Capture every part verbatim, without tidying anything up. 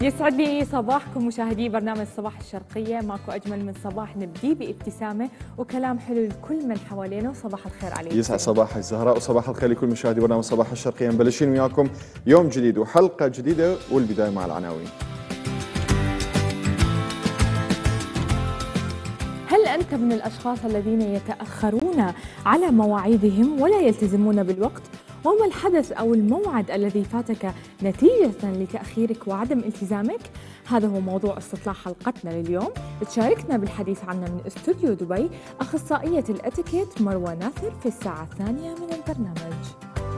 يسعد لي صباحكم مشاهدي برنامج صباح الشرقية. ماكو أجمل من صباح نبدي بابتسامة وكلام حلو لكل من حوالينا. وصباح الخير عليكم. يسعد صباحك زهراء وصباح الخير لكل مشاهدي برنامج صباح الشرقية. مبلشين وياكم يوم جديد وحلقة جديدة والبداية مع العناوين. هل أنت من الأشخاص الذين يتأخرون على مواعيدهم ولا يلتزمون بالوقت؟ وما الحدث أو الموعد الذي فاتك نتيجة لتأخيرك وعدم التزامك؟ هذا هو موضوع استطلاع حلقتنا لليوم. تشاركنا بالحديث عنه من استوديو دبي أخصائية الأتيكيت مروة ناثر في الساعة الثانية من البرنامج.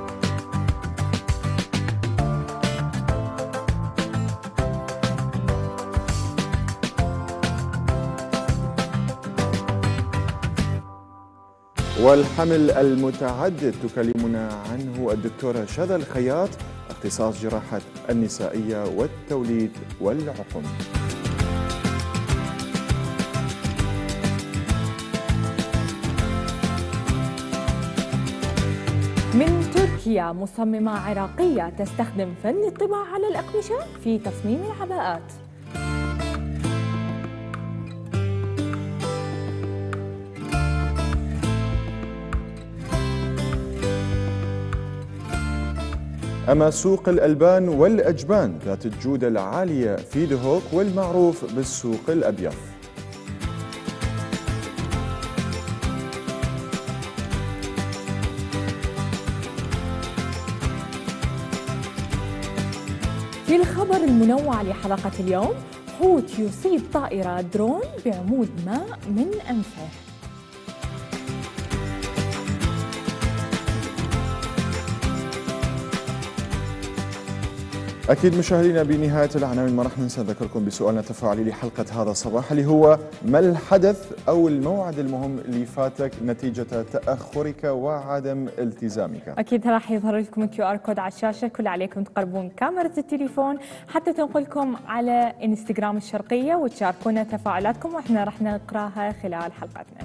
والحمل المتعدد تكلمنا عنه الدكتورة شذى الخياط، اختصاص جراحة النسائية والتوليد والعقم. من تركيا مصممة عراقية تستخدم فن الطباعة على الأقمشة في تصميم العباءات. أما سوق الألبان والأجبان ذات الجودة العالية في دهوك والمعروف بالسوق الأبيض. في الخبر المنوع لحلقة اليوم، حوت يصيب طائرة درون بعمود ماء من أنفه. أكيد مشاهدينا بنهاية العناوين ما راح ننسى نذكركم بسؤالنا التفاعلي لحلقة هذا الصباح اللي هو: ما الحدث أو الموعد المهم اللي فاتك نتيجة تأخرك وعدم التزامك؟ أكيد راح يظهر لكم الكيو آر كود على الشاشة، كل عليكم تقربون كاميرا التليفون حتى تنقلكم على انستغرام الشرقية وتشاركونا تفاعلاتكم وإحنا راح نقراها خلال حلقتنا.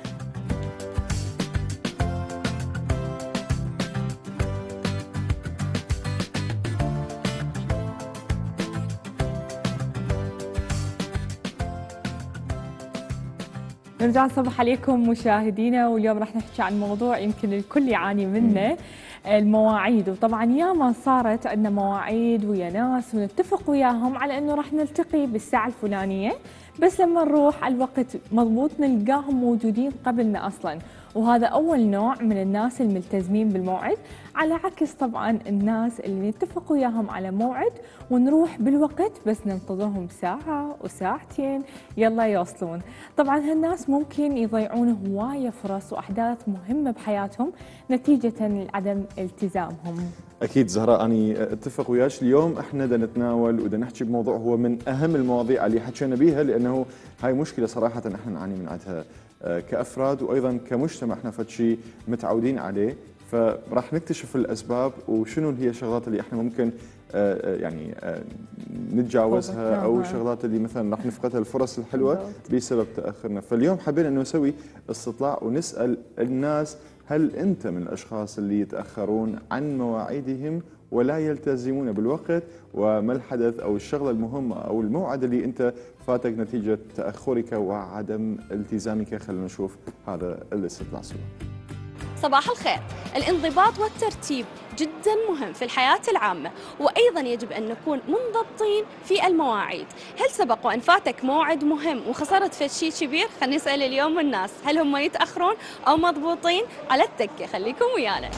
نرجع نصبح عليكم مشاهدينا، واليوم راح نحكي عن موضوع يمكن الكل يعاني منه، المواعيد. وطبعا ياما صارت عندنا مواعيد ويا ناس ونتفق وياهم على انه راح نلتقي بالساعة الفلانية، بس لما نروح على الوقت مضبوط نلقاهم موجودين قبلنا اصلا. وهذا اول نوع من الناس الملتزمين بالموعد، على عكس طبعا الناس اللي نتفق وياهم على موعد ونروح بالوقت بس ننتظرهم ساعة وساعتين يلا يوصلون. طبعا هالناس ممكن يضيعون هواية فرص واحداث مهمة بحياتهم نتيجة لعدم التزامهم. أكيد زهراء، أنا أتفق وياك. اليوم إحنا بدنا نتناول وبدنا نحكي بموضوع هو من أهم المواضيع اللي حكينا بيها، لأنه هاي مشكلة صراحة إحنا نعاني من عندها كأفراد وأيضا كمجتمع. إحنا فد شيء متعودين عليه، فراح نكتشف الأسباب وشنو هي الشغلات اللي إحنا ممكن يعني نتجاوزها أو الشغلات اللي مثلا راح نفقدها الفرص الحلوة بسبب تأخرنا. فاليوم حبينا إنه نسوي استطلاع ونسأل الناس: هل أنت من الأشخاص اللي يتأخرون عن مواعيدهم ولا يلتزمون بالوقت؟ وما الحدث أو الشغلة المهمة أو الموعد اللي أنت فاتك نتيجة تأخرك وعدم التزامك؟ خلينا نشوف هذا الاستطلاع سوا. صباح الخير. الانضباط والترتيب جدا مهم في الحياة العامة، وأيضا يجب أن نكون منضبطين في المواعيد. هل سبق وأن فاتك موعد مهم وخسرت في شيء كبير؟ خلينا نسأل اليوم الناس، هل هم يتأخرون أو مضبوطين؟ على التكة خليكم ويانا.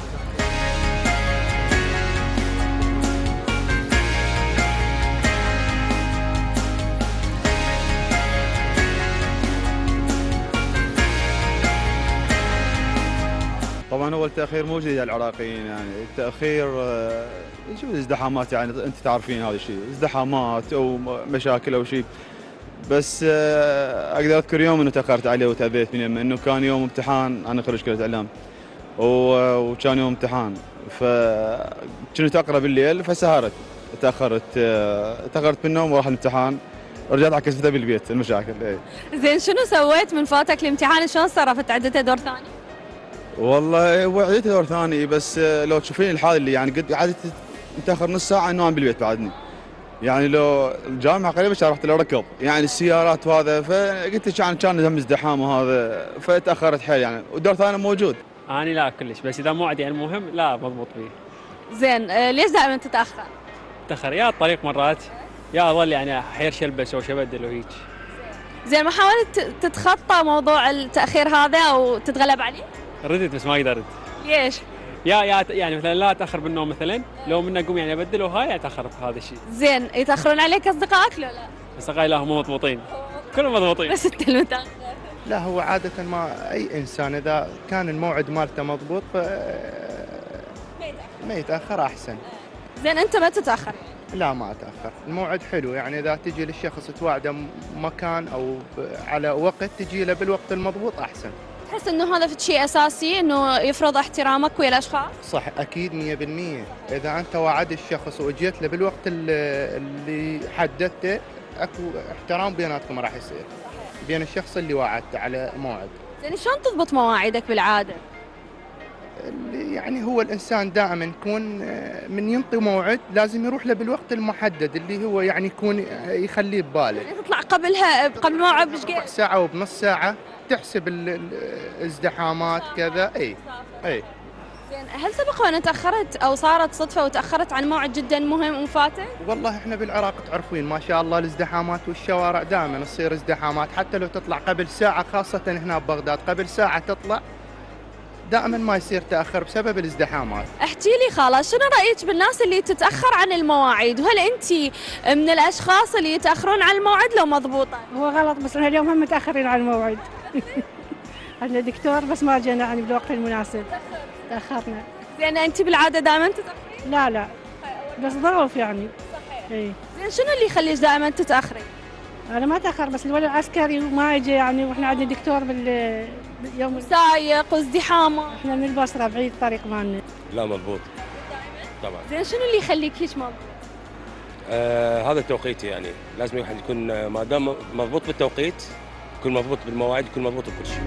طبعا هو التاخير موجود يا العراقيين، يعني التاخير شو الازدحامات، يعني انت تعرفين هذا الشيء، ازدحامات او مشاكل او شيء. بس اقدر اذكر يوم انه تاخرت عليه وتاذيت من يمه، انه كان يوم امتحان، انا خريج كليه اعلام وكان يوم امتحان، فكنت اقرا بالليل فسهرت، تاخرت تاخرت بالنوم وراح الامتحان، رجعت عكستها بالبيت المشاكل. اي زين، شنو سويت من فاتك الامتحان؟ شلون صرفت؟ عدته دور ثاني؟ والله هو عدته دور ثاني، بس لو تشوفين الحال اللي يعني قد قعدت متاخر نص ساعه انه بالبيت بعدني، يعني لو الجامعه قريبه كان رحت له ركض، يعني السيارات وهذا، فقلت كان كان هم ازدحام وهذا، فتاخرت حيل يعني، والدور الثاني موجود. أنا لا كلش، بس إذا موعد يعني مهم لا مضبوط فيه. زين آه، ليش دائما تتاخر؟ تأخر يا الطريق مرات، يا أظل يعني أحير شلبس أو شبدل وهيك. زين ما حاولت تتخطى موضوع التاخير هذا او تتغلب عليه؟ ردت بس ما قدرت. ليش؟ يا يا يعني مثلا لا أتأخر بالنوم مثلا، لو من أقوم يعني أبدل وهاي أتأخر بهذا الشيء. زين يتاخرون عليك اصدقائك لو لا؟ بس لا هم مضبوطين، كلهم مضبوطين. بس انت المتاخر. لا هو عادة ما أي إنسان إذا كان الموعد مالته مضبوط ف ما يتأخر أحسن. زين انت ما تتاخر؟ لا ما أتأخر، الموعد حلو يعني إذا تجي للشخص توعده مكان أو على وقت تجي له بالوقت المضبوط أحسن. تحس انه هذا في شيء اساسي انه يفرض احترامك ويا الاشخاص؟ صح أكيد مية بالمية. إذا أنت وعد الشخص وجيت له بالوقت اللي اللي حددته أكو احترام بيناتكم راح يصير بين الشخص اللي وعدته على موعد. زين شلون تضبط مواعيدك بالعاده؟ اللي يعني هو الانسان دائما يكون من ينطي موعد لازم يروح له بالوقت المحدد اللي هو يعني يكون يخليه بباله. يعني تطلع قبلها قبل موعد بشقد؟ ساعه وبنص ساعه تحسب الازدحامات كذا. اي اي زين هل سبق وان تاخرت او صارت صدفه وتاخرت عن موعد جدا مهم وفاتك؟ والله احنا بالعراق تعرفين ما شاء الله الازدحامات والشوارع دائما تصير ازدحامات، حتى لو تطلع قبل ساعه خاصه هنا ببغداد قبل ساعه تطلع دائما ما يصير تاخر بسبب الازدحامات. احكي لي خاله شنو رايك بالناس اللي تتاخر عن المواعيد؟ وهل انت من الاشخاص اللي يتاخرون عن الموعد لو مضبوطه؟ هو غلط بس احنا اليوم هم متاخرين عن الموعد. عندنا دكتور بس ما جينا يعني بالوقت المناسب تاخرنا. زين انت بالعاده دائما تتاخرين؟ لا لا بس ظروف يعني. اي زين شنو اللي يخليك دائما تتاخرين؟ انا ما اتاخر بس الولي العسكري وما يجي يعني، واحنا عندنا دكتور بال يوم سايق وازدحام. احنا من البصره بعيد الطريق مالنا. لا مضبوط طبعا. زين شنو اللي يخليك هيك مضبوط؟ آه هذا توقيتي يعني، لازم الواحد يكون ما دام مضبوط بالتوقيت يكون مضبوط بالمواعيد يكون مضبوط بكل شيء.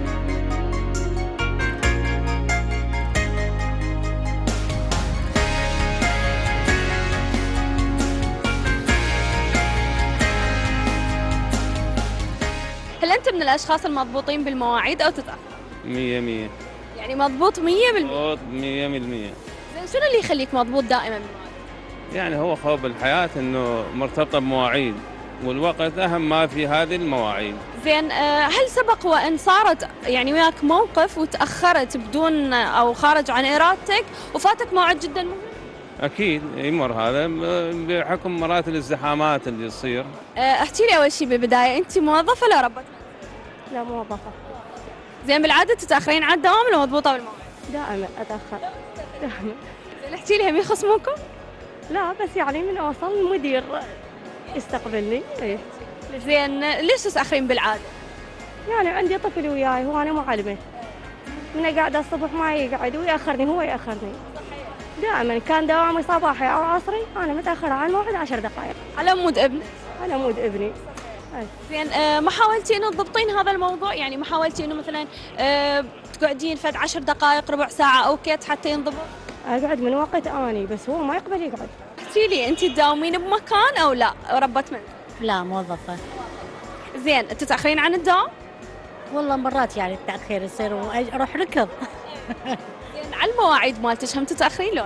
هل انت من الاشخاص المضبوطين بالمواعيد او تتاخر؟ مية مية. يعني مضبوط مية بالمية؟ مضبوط مية بالمية. زين شنو اللي يخليك مضبوط دائما بالمواعيد؟ يعني هو خوف الحياة انه مرتبطة بمواعيد، والوقت اهم ما في هذه المواعيد. زين هل سبق وان صارت يعني وياك موقف وتاخرت بدون او خارج عن ارادتك وفاتك موعد جدا مهم؟ اكيد يمر هذا بحكم مرات الازدحامات اللي تصير. احكي لي اول شيء بالبدايه، انت موظفه ولا ربة منزل؟ لا موظفه. زين بالعاده تتاخرين على الدوام ولا مضبوطه بالموعد؟ دائما اتاخر دائما. زين احكي لي هم يخصموكم؟ لا بس يعني من اوصل المدير يستقبلني. ايه زين ليش تتاخرين بالعاده؟ يعني عندي طفل وياي وانا معلمه، من قاعده الصبح ما يقعد وياخرني هو ياخرني. دائما كان دوامي صباحي او عصري انا متاخره عن الموعد عشر دقائق. على مود ابنك؟ على مود ابني. زين آه ما حاولتي انه تضبطين هذا الموضوع؟ يعني ما حاولتي انه مثلا آه تقعدين فد عشر دقائق ربع ساعه او كت حتى ينضبط؟ اقعد من وقت اني بس هو ما يقبل يقعد. احكي لي انت تداومين بمكان او لا ربة منزل؟ لا موظفه. زين تتاخرين عن الدوام؟ والله مرات يعني التاخير يصير واروح ركض. زين على المواعيد مالتك هم تتاخرين لو لا؟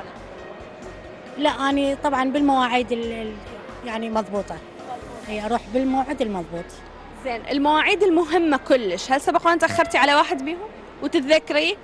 لا اني طبعا بالمواعيد يعني مضبوطه. هي اروح بالموعد المضبوط. زين المواعيد المهمه كلش هل سبق وان تاخرتي على واحد بيهم وتتذكري؟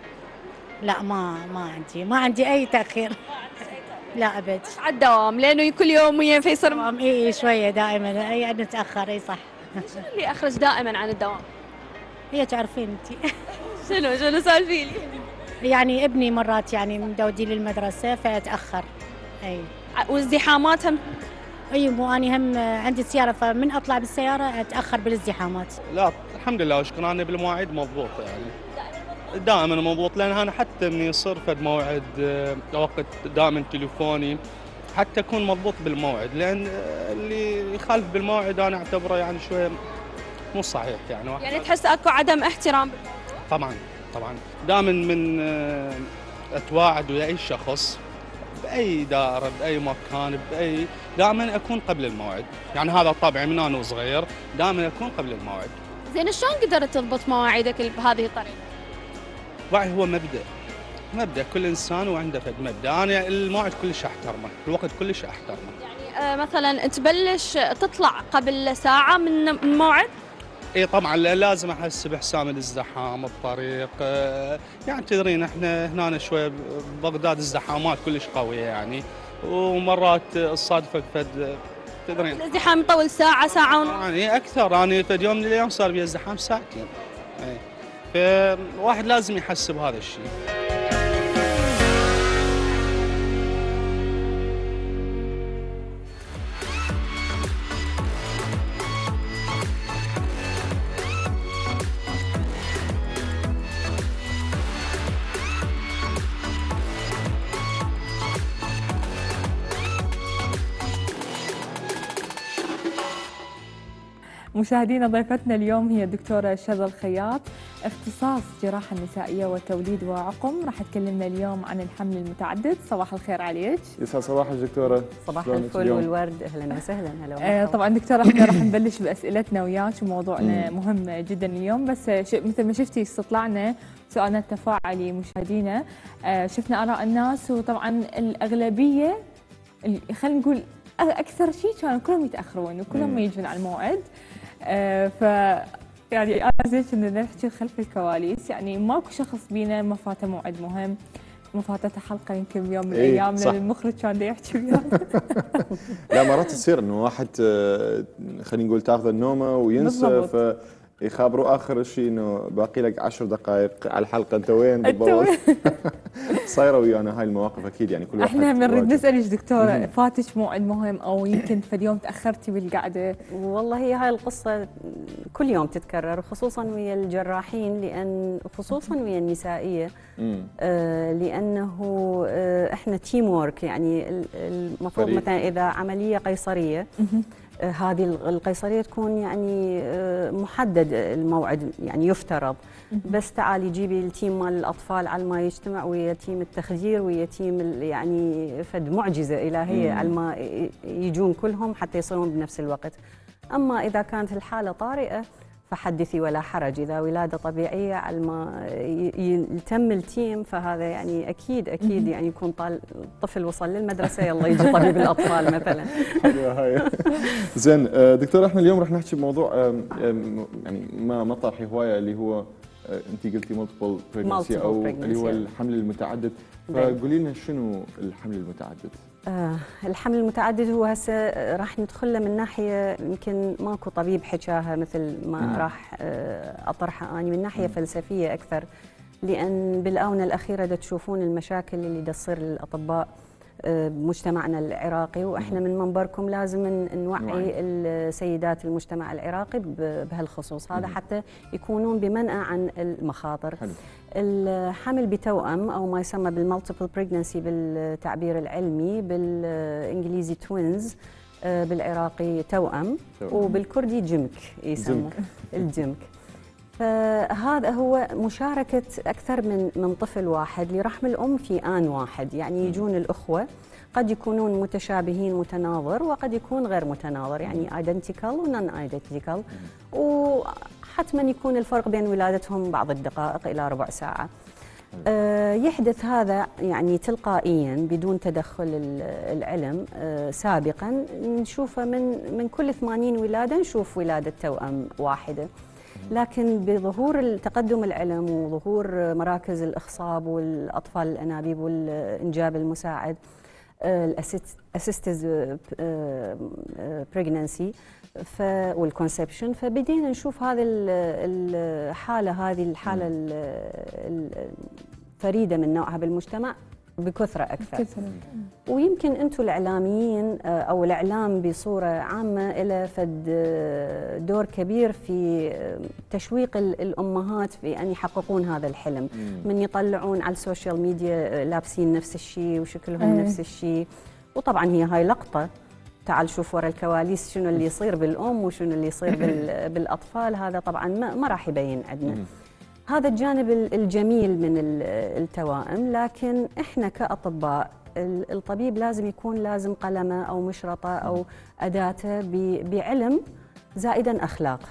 لا ما ما عندي ما عندي اي تاخير. لا ابد. على الدوام لانه كل يوم فيصير اي شويه دائما اي نتاخر. اي صح. شنو اللي اخرج دائما عن الدوام؟ هي تعرفين انت. شنو شنو سالفي لي؟ يعني ابني مرات يعني مدودي للمدرسه فاتاخر. اي وازدحامات هم؟ اي مو اني هم عندي سياره فمن اطلع بالسياره اتاخر بالازدحامات. لا الحمد لله واشكر اني بالمواعيد مضبوط يعني. دائما مضبوط لان انا حتى من يصير فد موعد وقت دائما تليفوني حتى اكون مضبوط بالموعد، لان اللي يخالف بالموعد انا اعتبره يعني شويه مو صحيح يعني. يعني تحس اكو عدم احترام؟ طبعا طبعا دائما من اتواعد ويا اي شخص باي دائره باي مكان باي دائما اكون قبل الموعد، يعني هذا طبعي من انا وصغير دائما اكون قبل الموعد. زين شلون قدرت تضبط مواعيدك بهذه الطريقه؟ وعي هو مبدا مبدا كل انسان وعنده فد مبدا، انا الموعد كلش احترمه، الوقت كلش احترمه. يعني آه مثلا تبلش تطلع قبل ساعه من الموعد؟ اي طبعا لازم احس بحسام الازدحام الطريق، يعني تدرين احنا هنا شوي ببغداد ازدحامات كلش قويه يعني، ومرات تصادفك فد تدرين الازدحام يطول ساعه ساعه ونص يعني اكثر. يعني فد يوم من الايام صار بي ازدحام ساعتين، اي فواحد لازم يحسب هذا الشيء. مشاهدينا ضيفتنا اليوم هي الدكتورة شذى الخياط، اختصاص جراحة نسائية وتوليد وعقم. راح تكلمنا اليوم عن الحمل المتعدد. صباح الخير عليك. يسعد صباحك دكتورة. صباح الفل والورد، اهلا وسهلا. هلا آه طبعا دكتورة احنا راح نبلش باسئلتنا وياك وموضوعنا مهم جدا اليوم، بس مثل ما شفتي استطلعنا سؤالنا التفاعلي مشاهدينا، آه شفنا اراء الناس وطبعا الاغلبية خلينا نقول اكثر شيء كانوا كلهم يتاخرون وكلهم ما يجون على الموعد. آه ف يعني انا زين كنا نحكي خلف الكواليس، يعني ماكو شخص بينا ما فاته موعد مهم، ما فاتته حلقه يمكن بيوم من الايام لان المخرج كان دا يحكي ويانا. لا مرات تصير انه واحد خلينا نقول تاخذ النومه وينسى، ف يخابروا اخر شيء انه باقي لك عشر دقائق على الحلقه، انت وين بالضبط؟ صايره ويانا هاي المواقف اكيد، يعني كل واحد احنا بنريد نسالك دكتوره، فاتك موعد مهم او يمكن في اليوم تاخرتي بالقعده؟ والله هي هاي القصه كل يوم تتكرر، خصوصا ويا الجراحين، لان خصوصا ويا النسائيه، آه لانه آه احنا تيم وورك، يعني المفروض مثلا اذا عمليه قيصريه هذه القيصريه تكون يعني محدد الموعد، يعني يفترض، بس تعالي جيبي التيم مال الاطفال على ما يجتمع ويا تيم التخدير ويا تيم يعني فد معجزه الهيه على ما يجون كلهم حتى يصيرون بنفس الوقت. اما اذا كانت الحاله طارئه فحدثي ولا حرج، اذا ولاده طبيعيه على ما يتم التيم فهذا يعني اكيد اكيد يعني يكون طال الطفل وصل للمدرسه يلا يجي طبيب الاطفال مثلا. حلوه هاي. زين دكتور، احنا اليوم رح نحكي بموضوع يعني ما ما طرحي هوايه، اللي هو انت قلتي مالتيبل بريجنسي او اللي هو الحمل المتعدد، فقولي لنا شنو الحمل المتعدد؟ آه الحمل المتعدد هو هسه راح ندخل له من ناحيه يمكن ماكو طبيب حكاها مثل ما مم. راح آه اطرحها اني من ناحيه مم. فلسفيه اكثر، لان بالاونه الاخيره دا تشوفون المشاكل اللي دا تصير للاطباء آه بمجتمعنا العراقي، واحنا من منبركم لازم نوعي السيدات المجتمع العراقي بهالخصوص هذا مم. حتى يكونون بمنأى عن المخاطر. حلو. الحمل بتوأم او ما يسمى بالمالتيبل بريجنسي بالتعبير العلمي، بالانجليزي توينز، بالعراقي توأم، وبالكردي جمك يسموه الجمك. فهذا هو مشاركه اكثر من من طفل واحد لرحم الام في آن واحد، يعني يجون الاخوه قد يكونون متشابهين متناظر وقد يكون غير متناظر، يعني ايدنتيكال ونون ايدنتيكال، وحتما يكون الفرق بين ولادتهم بعض الدقائق الى ربع ساعه. أه يحدث هذا يعني تلقائيا بدون تدخل العلم. أه سابقا نشوفه من من كل ثمانين ولاده نشوف ولاده توأم واحده، لكن بظهور تقدم العلم وظهور مراكز الاخصاب والاطفال الانابيب والانجاب المساعد، الاسيستد بريجننسي والكونسبشن، فبدينا نشوف هذه الحاله هذه الحاله الفريده من نوعها بالمجتمع بكثره اكثر. ويمكن انتم الاعلاميين او الاعلام بصوره عامه له فد دور كبير في تشويق الامهات في ان يحققون هذا الحلم، من يطلعون على السوشيال ميديا لابسين نفس الشيء وشكلهم أيه. نفس الشيء، وطبعا هي هاي لقطه، تعال شوف ورا الكواليس شنو اللي يصير بالام وشنو اللي يصير بالاطفال، هذا طبعا ما, ما راح يبين عندنا. هذا الجانب الجميل من التوائم، لكن احنا كاطباء الطبيب لازم يكون لازم قلمه أو مشرطة أو أداته بعلم زائدا أخلاق.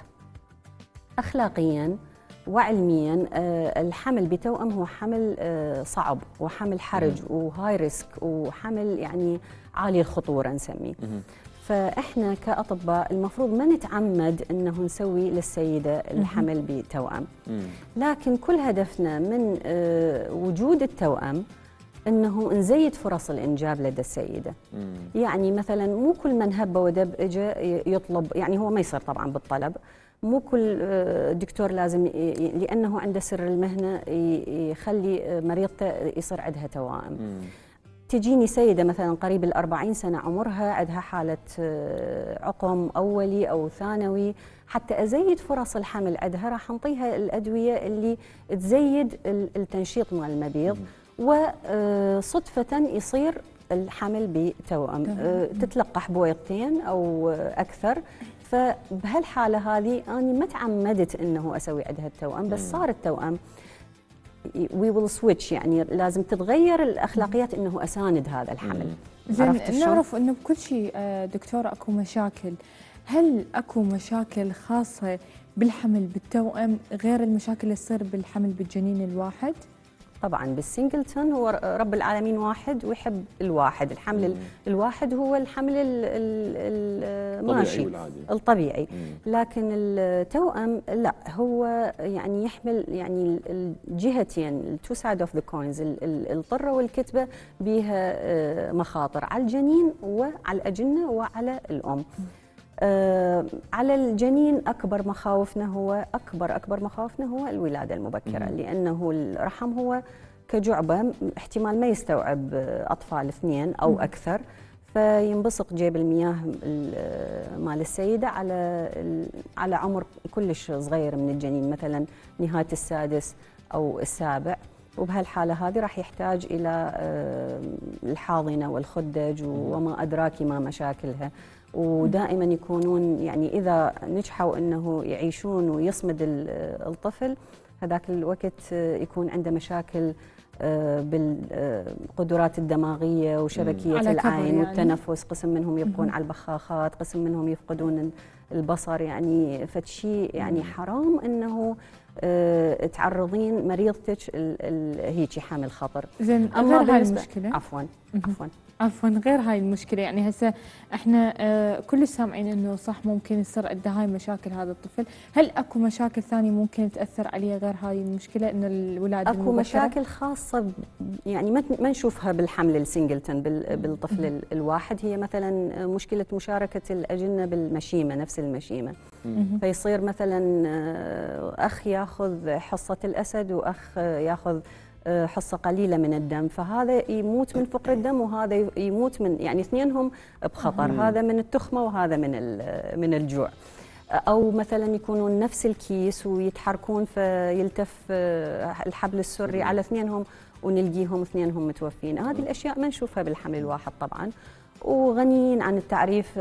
أخلاقياً وعلمياً الحمل بتوأم هو حمل صعب وحمل حرج وهاي ريسك وحمل يعني عالي الخطورة نسميه. فإحنا كأطباء المفروض ما نتعمد أنه نسوي للسيدة الحمل بتوأم، لكن كل هدفنا من وجود التوأم أنه نزيد فرص الإنجاب لدى السيدة. يعني مثلا مو كل من هب ودب إجا يطلب، يعني هو ما يصير طبعا بالطلب، مو كل دكتور لازم لأنه عنده سر المهنة يخلي مريضته يصير عندها توائم. تجيني سيدة مثلا قريب الأربعين سنة عمرها عندها حالة عقم أولي أو ثانوي، حتى أزيد فرص الحمل عندها راح نعطيها الأدوية اللي تزيد التنشيط مال المبيض، وصدفة يصير الحمل بتوأم، تتلقح بويضتين أو أكثر. فبهالحالة هذه أنا ما تعمدت أنه أسوي عندها التوأم، بس صار التوأم we will switch، يعني لازم تتغير الأخلاقيات أنه أساند هذا الحمل. زين، نعرف أنه بكل شيء دكتورة أكو مشاكل، هل أكو مشاكل خاصة بالحمل بالتوأم غير المشاكل اللي تصير بالحمل بالجنين الواحد؟ طبعا بالسنجلتون هو رب العالمين واحد ويحب الواحد، الحمل مم. الواحد هو الحمل الماشي الطبيعي، لكن التوأم لا، هو يعني يحمل يعني الجهتين، التو سايد اوف ذا كوينز، الطره والكتبه بها مخاطر على الجنين وعلى الاجنه وعلى الام. آه على الجنين أكبر مخاوفنا هو أكبر أكبر مخاوفنا هو الولادة المبكرة، مم. لأنه الرحم هو كجعبة احتمال ما يستوعب أطفال اثنين أو مم. أكثر، فينبسط جيب المياه مال السيدة على على عمر كلش صغير من الجنين، مثلا نهاية السادس أو السابع، وبهالحالة هذه راح يحتاج إلى آه الحاضنة والخدج وما أدراك ما مشاكلها. ودائما يكونون يعني إذا نجحوا أنه يعيشون ويصمد الطفل هذاك الوقت يكون عنده مشاكل بالقدرات الدماغية وشبكية العين يعني. والتنفس، قسم منهم يبقون على البخاخات، قسم منهم يفقدون البصر، يعني فشي يعني حرام أنه أه تعرضين مريضتك هيجي حامل خطر. زين، أما غير هاي المشكلة عفوا عفوا عفوا غير هاي المشكلة، يعني هسه احنا آه كل سامعين انه صح ممكن يصير عنده هاي مشاكل هذا الطفل، هل اكو مشاكل ثانية ممكن تأثر عليه غير هاي المشكلة انه الولادة اكو المبكرة؟ مشاكل خاصة يعني ما نشوفها بالحمل السنجلتون بالطفل الواحد، هي مثلا مشكلة مشاركة الأجنة بالمشيمة، نفس المشيمة، فيصير مثلا أخ ياخذ حصة الأسد وأخ ياخذ حصة قليلة من الدم، فهذا يموت من فقر الدم وهذا يموت من، يعني اثنينهم بخطر، هذا من التخمة وهذا من من الجوع. أو مثلا يكونون نفس الكيس ويتحركون فيلتف الحبل السري على اثنينهم ونلقيهم اثنينهم متوفين. هذه الأشياء ما نشوفها بالحمل الواحد طبعا، وغنيين عن التعريف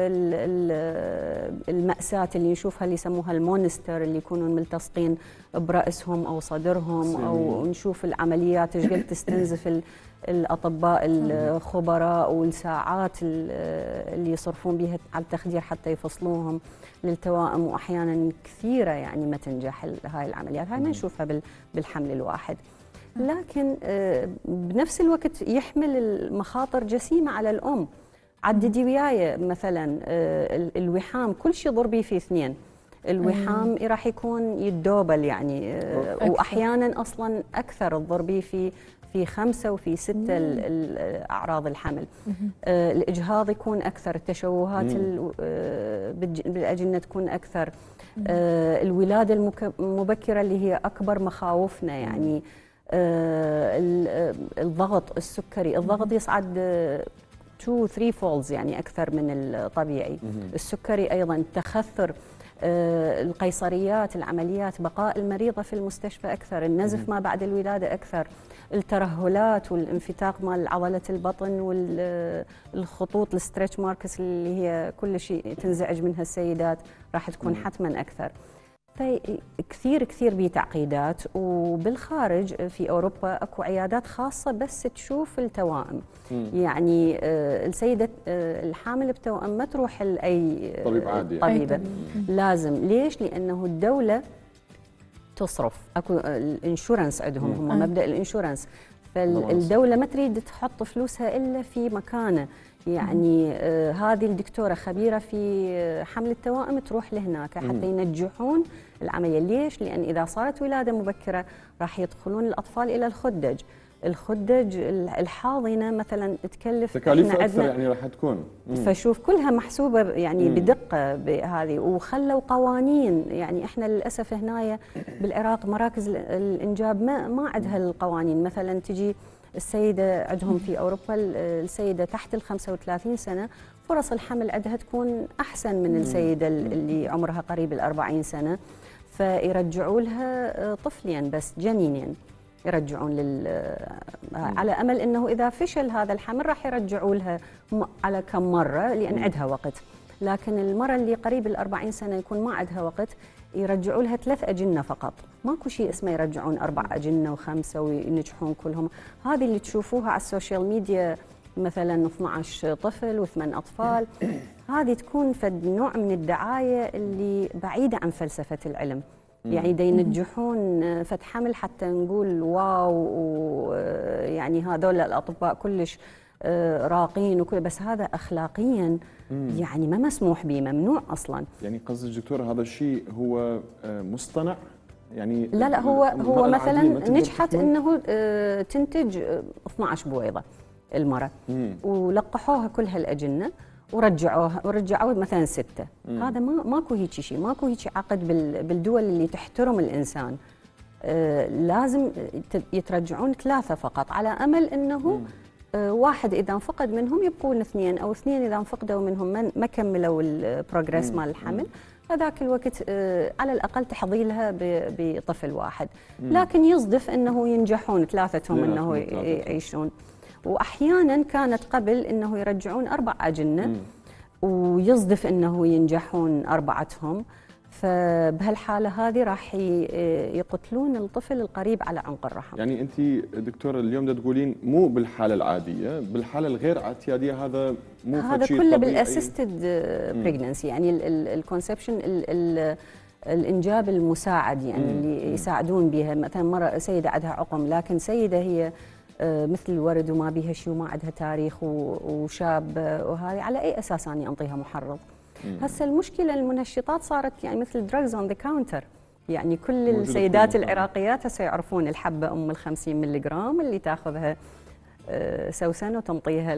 المأساة اللي نشوفها اللي يسموها المونستر، اللي يكونون ملتصقين برأسهم أو صدرهم، أو نشوف العمليات ايش قد تستنزف الأطباء الخبراء والساعات اللي يصرفون بها على التخدير حتى يفصلوهم للتوائم، وأحيانا كثيرة يعني ما تنجح هاي العمليات، هاي ما نشوفها بالحمل الواحد. لكن بنفس الوقت يحمل المخاطر جسيمة على الأم. عددي وياي مثلا الوحام كل شيء ضربي في اثنين، الوحام راح يكون يتدوبل يعني، واحيانا اصلا اكثر الضربي في في خمسه وفي سته اعراض الحمل. الاجهاض يكون اكثر، التشوهات بالاجنه تكون اكثر، الولاده المبكره اللي هي اكبر مخاوفنا يعني، الضغط السكري، الضغط يصعد تو ثري فولز يعني أكثر من الطبيعي، السكري أيضا، التخثر، القيصريات، العمليات، بقاء المريضة في المستشفى أكثر، النزف ما بعد الولادة أكثر، الترهلات والانفتاق مال عضلة البطن والخطوط الستريتش ماركس اللي هي كل شيء تنزعج منها السيدات راح تكون حتما أكثر. فكثير كثير بيه تعقيدات. وبالخارج في أوروبا أكو عيادات خاصة بس تشوف التوائم. مم. يعني آه السيدة آه الحامل بتوأم ما تروح لأي طبيب عادي طبيبة يعني. لازم. ليش؟ لأنه الدولة تصرف، أكو الانشورنس عندهم، هم مم. مبدأ الانشورنس، فالدولة ما تريد تحط فلوسها إلا في مكانه. يعني آه هذه الدكتورة خبيرة في حمل التوائم تروح لهناك حتى ينجحون العملية. ليش؟ لأن إذا صارت ولادة مبكرة راح يدخلون الأطفال إلى الخدج. الخدج الحاضنة مثلا تكلف تكاليف أكثر يعني راح تكون. مم. فشوف كلها محسوبة يعني مم. بدقة بهذه. وخلوا قوانين، يعني احنا للأسف هنا بالعراق مراكز الإنجاب ما ما عندها القوانين. مثلا تجي السيدة عندهم في أوروبا السيدة تحت ال خمسة وثلاثين سنة فرص الحمل عندها تكون أحسن من السيدة اللي عمرها قريب الأربعين سنة، فيرجعوا لها طفلين بس جنينين يرجعون لل على أمل أنه إذا فشل هذا الحمل راح يرجعوا لها على كم مرة لأن عندها وقت. لكن المرة اللي قريب الأربعين سنة يكون ما عندها وقت يرجعوا لها ثلاث أجنة فقط. ماكو شيء اسمه يرجعون أربع أجنة وخمسة وينجحون كلهم. هذه اللي تشوفوها على السوشيال ميديا مثلا اثني عشر طفل وثمان أطفال، هذه تكون فد نوع من الدعاية اللي بعيدة عن فلسفة العلم. يعني دا ينجحون فد حمل حتى نقول واو، ويعني هذول الأطباء كلش راقين وكل، بس هذا أخلاقيا يعني ما مسموح به، ممنوع أصلا. يعني قصدك دكتور هذا الشيء هو مصطنع؟ يعني لا لا هو هو مثلا نجحت انه تنتج اثني عشر بويضه المراه، ولقحوها كل هالاجنه ورجعوها ورجعوا مثلا سته. مم. هذا ما ماكو هيك شيء، ماكو هيك عقد بالدول اللي تحترم الانسان. آه لازم يترجعون ثلاثه فقط على امل انه آه واحد اذا انفقد منهم يبقون اثنين، او اثنين اذا انفقدوا منهم ما كملوا البروجريس مال الحمل، هذاك الوقت آه على الاقل تحظي لها بطفل واحد. مم. لكن يصدف انه ينجحون ثلاثتهم انه يعيشون. واحيانا كانت قبل انه يرجعون اربع اجنه مم. ويصدف انه ينجحون اربعتهم، فبهالحاله هذه راح يقتلون الطفل القريب على عنق الرحم. يعني انت دكتوره اليوم دا تقولين مو بالحاله العاديه، بالحاله الغير اعتياديه هذا مو هذا كله بالاسيستد بريجننسي، يعني الكونسبشن الانجاب المساعد، يعني مم. اللي يساعدون بها. مثلا مره سيده عندها عقم، لكن سيده هي مثل الورد وما بيها شيء وما عندها تاريخ وشاب، وهذه على اي اساس اني انطيها محرض؟ هسه المشكله المنشطات صارت يعني مثل دراجز اون ذا كاونتر، يعني كل السيدات العراقيات هسه يعرفون الحبه ام ال خمسين ملي جرام اللي تاخذها سوسن وتنطيها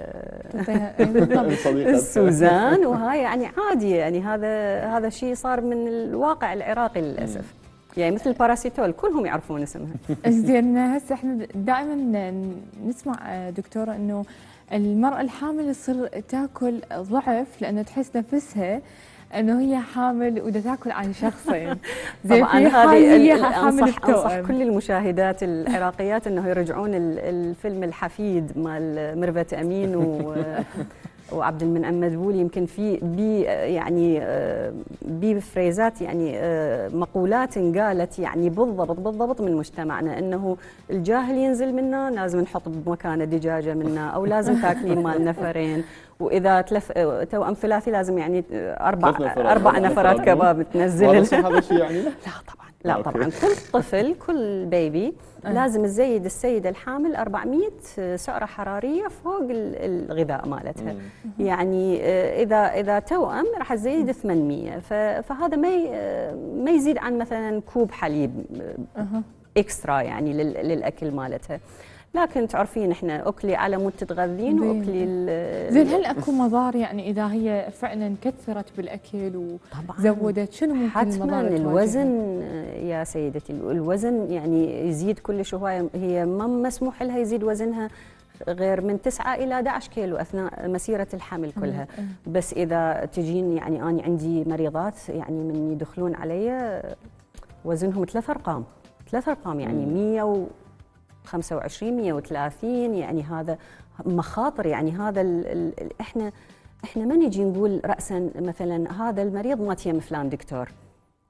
السوزان، وهاي يعني عادي. يعني هذا هذا شيء صار من الواقع العراقي للاسف. يعني مثل الباراسيتول كلهم يعرفون اسمها. زين هسه احنا دائما نسمع دكتوره انه المراه الحامل تصير تاكل ضعف لانه تحس نفسها انه هي حامل ودا تاكل عن شخصين. زين طبعا هذه انصح انصح كل المشاهدات العراقيات انه يرجعون الفيلم الحفيد مال ميرفت امين و وعبد المنعم مدبول. يمكن في بي يعني بي فريزات يعني مقولات انقالت يعني بالضبط بالضبط من مجتمعنا، انه الجاهل ينزل منا لازم نحط بمكانه دجاجه منا، او لازم تاكلين مال نفرين، واذا تلف توأم ثلاثي لازم يعني اربع اربع نفرات كباب تنزل. هذا الشيء يعني؟ لا طبعا لا أوكي. طبعا كل طفل كل بيبي أه. لازم تزيد السيده الحامل أربعمئة سعره حراريه فوق الغذاء مالتها. مم. يعني اذا اذا توأم راح تزيد ثمانمئة، فهذا ما ما يزيد عن مثلا كوب حليب أه. اكسترا يعني للاكل مالتها. لكن تعرفين احنا اكلي على مود تتغذين واكلي. زين هل اكو مضار يعني اذا هي فعلا كثرت بالاكل وزودت؟ شنو ممكن حتما الوزن يا سيدتي، الوزن يعني يزيد كل هوايه. هي ما مسموح لها يزيد وزنها غير من تسعة إلى أحد عشر كيلو أثناء مسيرة الحمل كلها. بس إذا تجين يعني أنا عندي مريضات يعني من يدخلون علي وزنهم ثلاث أرقام ثلاث أرقام يعني مئة وخمسة وعشرين مئة وثلاثين، يعني هذا مخاطر. يعني هذا ال ال احنا احنا ما نجي نقول رأسا مثلا هذا المريض ما تيم فلان دكتور،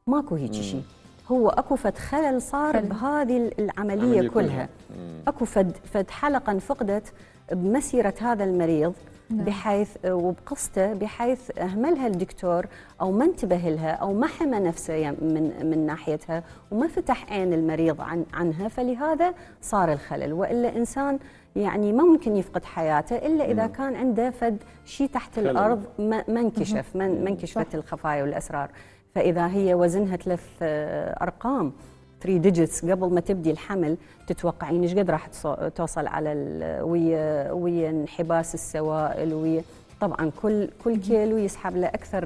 ماكو هيك شيء. هو اكو فد خلل صار خلل. بهذه العمليه عملية كلها, كلها. اكو فد فد حلقه انفقدت بمسيره هذا المريض، نعم. بحيث وبقصته بحيث اهملها الدكتور او ما انتبه لها او ما حمى نفسه يعني من من ناحيتها وما فتح عين المريض عن عنها، فلهذا صار الخلل. والا انسان يعني ما ممكن يفقد حياته الا اذا مم. كان عنده فد شيء تحت خلل. الارض ما ما انكشف، ما ما انكشفت الخفايا والاسرار. فاذا هي وزنها ثلاث آه، ارقام ثلاث ديجيتس قبل ما تبدي الحمل، تتوقعين ايش قد راح تصو- توصل على ال- ويا ويا انحباس السوائل، ويا طبعا كل كل كيلو يسحب له اكثر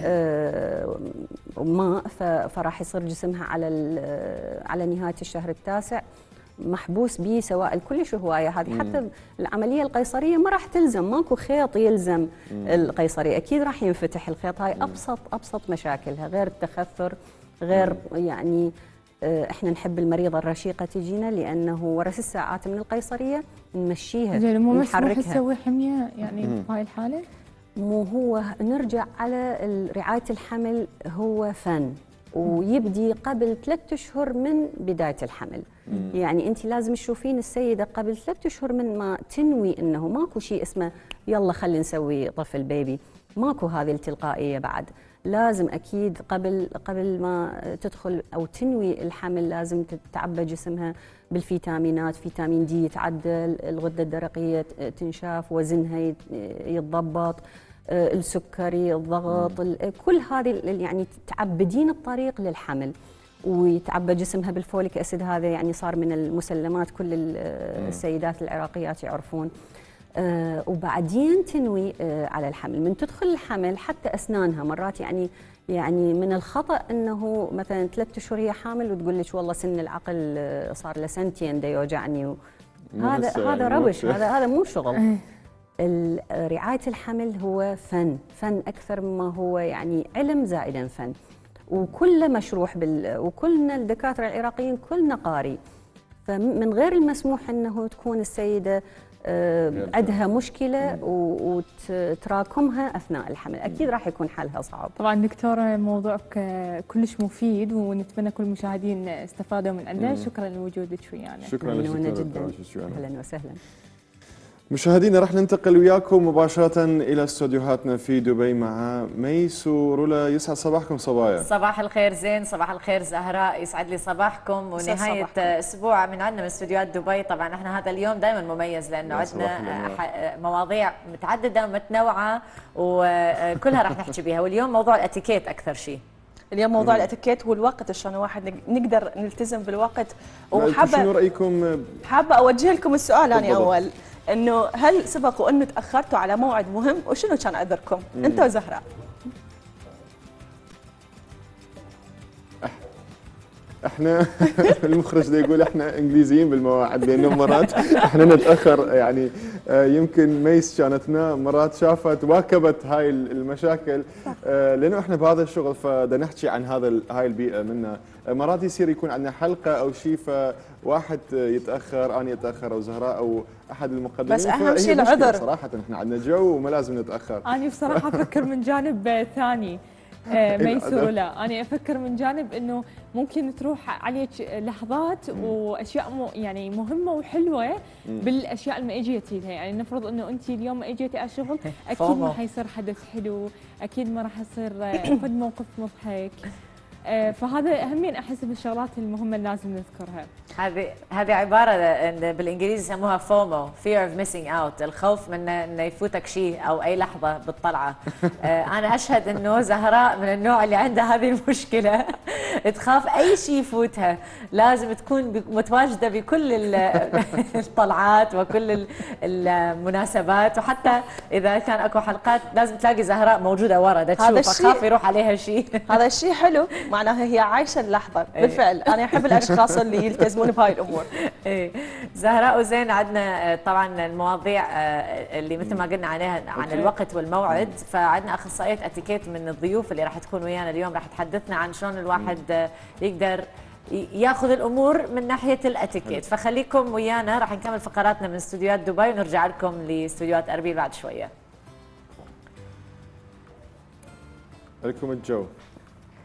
آه، ماء، ف- فراح يصير جسمها على ال- على نهايه الشهر التاسع محبوس به سوائل كلش هوايه. هذه حتى العمليه القيصريه ما راح تلزم، ماكو خيط يلزم القيصريه، اكيد راح ينفتح الخيط. هاي ابسط ابسط مشاكلها، غير التخثر، غير يعني آه، احنا نحب المريضه الرشيقه تجينا لانه ورا ست ساعات من القيصريه نمشيها زين مو مسموح نحركها. تسوي حميه يعني بهاي الحاله؟ مو هو نرجع على ال- رعايه الحمل، هو فن ويبدي قبل ثلاثة اشهر من بدايه الحمل. يعني انت لازم تشوفين السيده قبل ثلاثة اشهر من ما تنوي، انه ماكو شيء اسمه يلا خلينا نسوي طفل بيبي، ماكو هذه التلقائيه بعد. لازم اكيد قبل قبل ما تدخل او تنوي الحمل لازم تتعبى جسمها بالفيتامينات، فيتامين دي يتعدل، الغده الدرقيه تنشاف، وزنها يت- يتضبط، آه، السكري، الضغط، ال- كل هذه ال- يعني تعبدين الطريق للحمل. ويتعبى جسمها بالفوليك اسيد، هذا يعني صار من المسلمات، كل ال- السيدات العراقيات يعرفون. آه وبعدين تنوي آه على الحمل. من تدخل الحمل حتى اسنانها مرات يعني يعني من الخطا انه مثلا ثلاث اشهر هي حامل وتقول لك والله سن العقل آه، صار له سنتين دا يوجعني و... مو هذا هسه هذا يعني مو ربش، هسه. هذا هذا مو شغل. إيه. ال- رعايه الحمل هو فن، فن اكثر مما هو يعني علم زائدا فن، وكله مشروح بال وكلنا الدكاتره العراقيين كلنا قاري. فمن غير المسموح انه تكون السيده آه، عندها مشكله و- وتراكمها اثناء الحمل، اكيد راح يكون حلها صعب. طبعا دكتوره موضوعك آه، كلش مفيد، ونتمنى كل المشاهدين استفادوا من عنده. شكرا لوجودك ويانا. شكرا لك أهلاً دكتورة جدا، تعيش شو أنا. اهلا وسهلا. مشاهدينا راح ننتقل وياكم مباشرة إلى استوديوهاتنا في دبي مع ميس ورولا. يسعد صباحكم صبايا. صباح الخير زين، صباح الخير زهراء، يسعد لي صباحكم. ونهاية أسبوع من عندنا من استوديوهات دبي. طبعا احنا هذا اليوم دائما مميز لأنه يا صباح عندنا الأنوار. ح- مواضيع متعددة ومتنوعة وكلها راح نحكي بيها. واليوم موضوع الاتيكيت أكثر شيء. اليوم موضوع الاتيكيت والوقت، شلون الواحد نق- نقدر نلتزم بالوقت. شنو وحابه رأيكم؟ حابه اوجه لكم السؤال انا بالضبط. اول، انه هل سبق وانه تاخرتوا على موعد مهم وشنو كان عذركم؟ انت وزهراء. احنا المخرج ده يقول احنا انجليزيين بالمواعيد، لانه مرات احنا نتاخر. يعني آه، يمكن ميس كانتنا مرات شافت واكبت هاي المشاكل، آه، لانه احنا بهذا الشغل فدا نحكي عن هذا ال- هاي البيئه منا. آه، مرات يصير يكون عندنا حلقه او شيء فواحد يتاخر، انا اتاخر او زهراء او احد المقدمين. بس أهم فهي شيء مشكلة العذر. صراحه احنا عندنا جو وما لازم نتاخر. أنا بصراحة أفكر من جانب آه، ثاني آه، ميس العذر. ورولا. أنا أفكر من جانب إنه ممكن تروح عليك لحظات وأشياء مو يعني مهمة وحلوة بالأشياء اللي ما إجيتي لها. يعني نفرض إنه أنت اليوم ما إجيتي على الشغل، أكيد فومو. ما حيصير حدث حلو، أكيد ما راح يصير آه، فد موقف مضحك. آه، فهذا أهمين أحس بالشغلات المهمة اللي لازم نذكرها. هذه هذه عبارة إن بالإنجليزي يسموها فومو، fear of missing out، الخوف من إنه يفوتك شيء أو أي لحظة بالطلعة. آه، أنا أشهد إنه زهراء من النوع اللي عندها هذه المشكلة، تخاف أي شيء يفوتها، لازم تكون ب- متواجدة بكل ال- الطلعات وكل ال- المناسبات، وحتى إذا كان أكو حلقات لازم تلاقي زهراء موجودة ورا دا هذا تشوف، الشيء- أخاف يروح عليها شيء. هذا الشيء حلو، معناها هي عايشه اللحظه. إيه. بالفعل انا احب الاشخاص اللي يلتزمون بهاي الامور. ايه زهراء وزين، عندنا آه، طبعا المواضيع آه، اللي مثل ما قلنا عليها عن أوكي. الوقت والموعد. فعندنا اخصائيه اتيكيت من الضيوف اللي راح تكون ويانا اليوم، راح تحدثنا عن شلون الواحد آه، يقدر ي- ياخذ الامور من ناحيه الاتيكيت. فخليكم ويانا، راح نكمل فقراتنا من استوديوهات دبي ونرجع لكم لاستوديوهات اربيل بعد شويه. لكم الجو.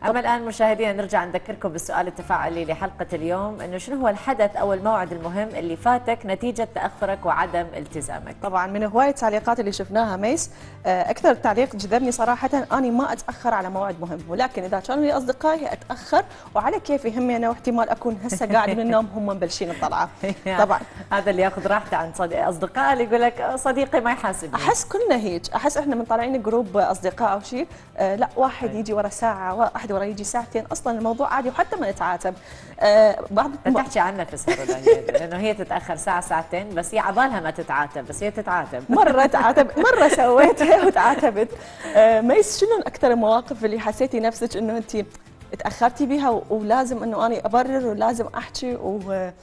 أما الآن مشاهدينا نرجع نذكركم بالسؤال التفاعلي لحلقة اليوم، إنه شنو هو الحدث أو الموعد المهم اللي فاتك نتيجة تأخرك وعدم التزامك؟ طبعا من هواية التعليقات اللي شفناها ميس، أكثر تعليق جذبني صراحة، أنا ما أتأخر على موعد مهم، ولكن إذا كانوا لي أصدقائي أتأخر وعلى كيفي هم أنا، واحتمال أكون هسه قاعد من النوم هم مبلشين الطلعة. طبعا هذا اللي ياخذ راحته عن صديق أصدقائه اللي يقول لك صديقي ما يحاسبني. أحس كلنا هيك، أحس إحنا من طالعين جروب أصدقاء أو شيء، أه لا واحد يجي ورا ساعة، واحد ورا يجي ساعتين، أصلا الموضوع عادي وحتى ما نتعاتب. أه بعض تحكي عنها في السر لأنه هي تتأخر ساعة ساعتين بس هي عبالها ما تتعاتب، بس هي تتعاتب. مرة تعاتب، مرة سويتها وتعاتبت. أه ميس شنو أكثر المواقف اللي حسيتي نفسك إنه أنت تأخرتي بها ولازم إنه أنا أبرر ولازم أحكي و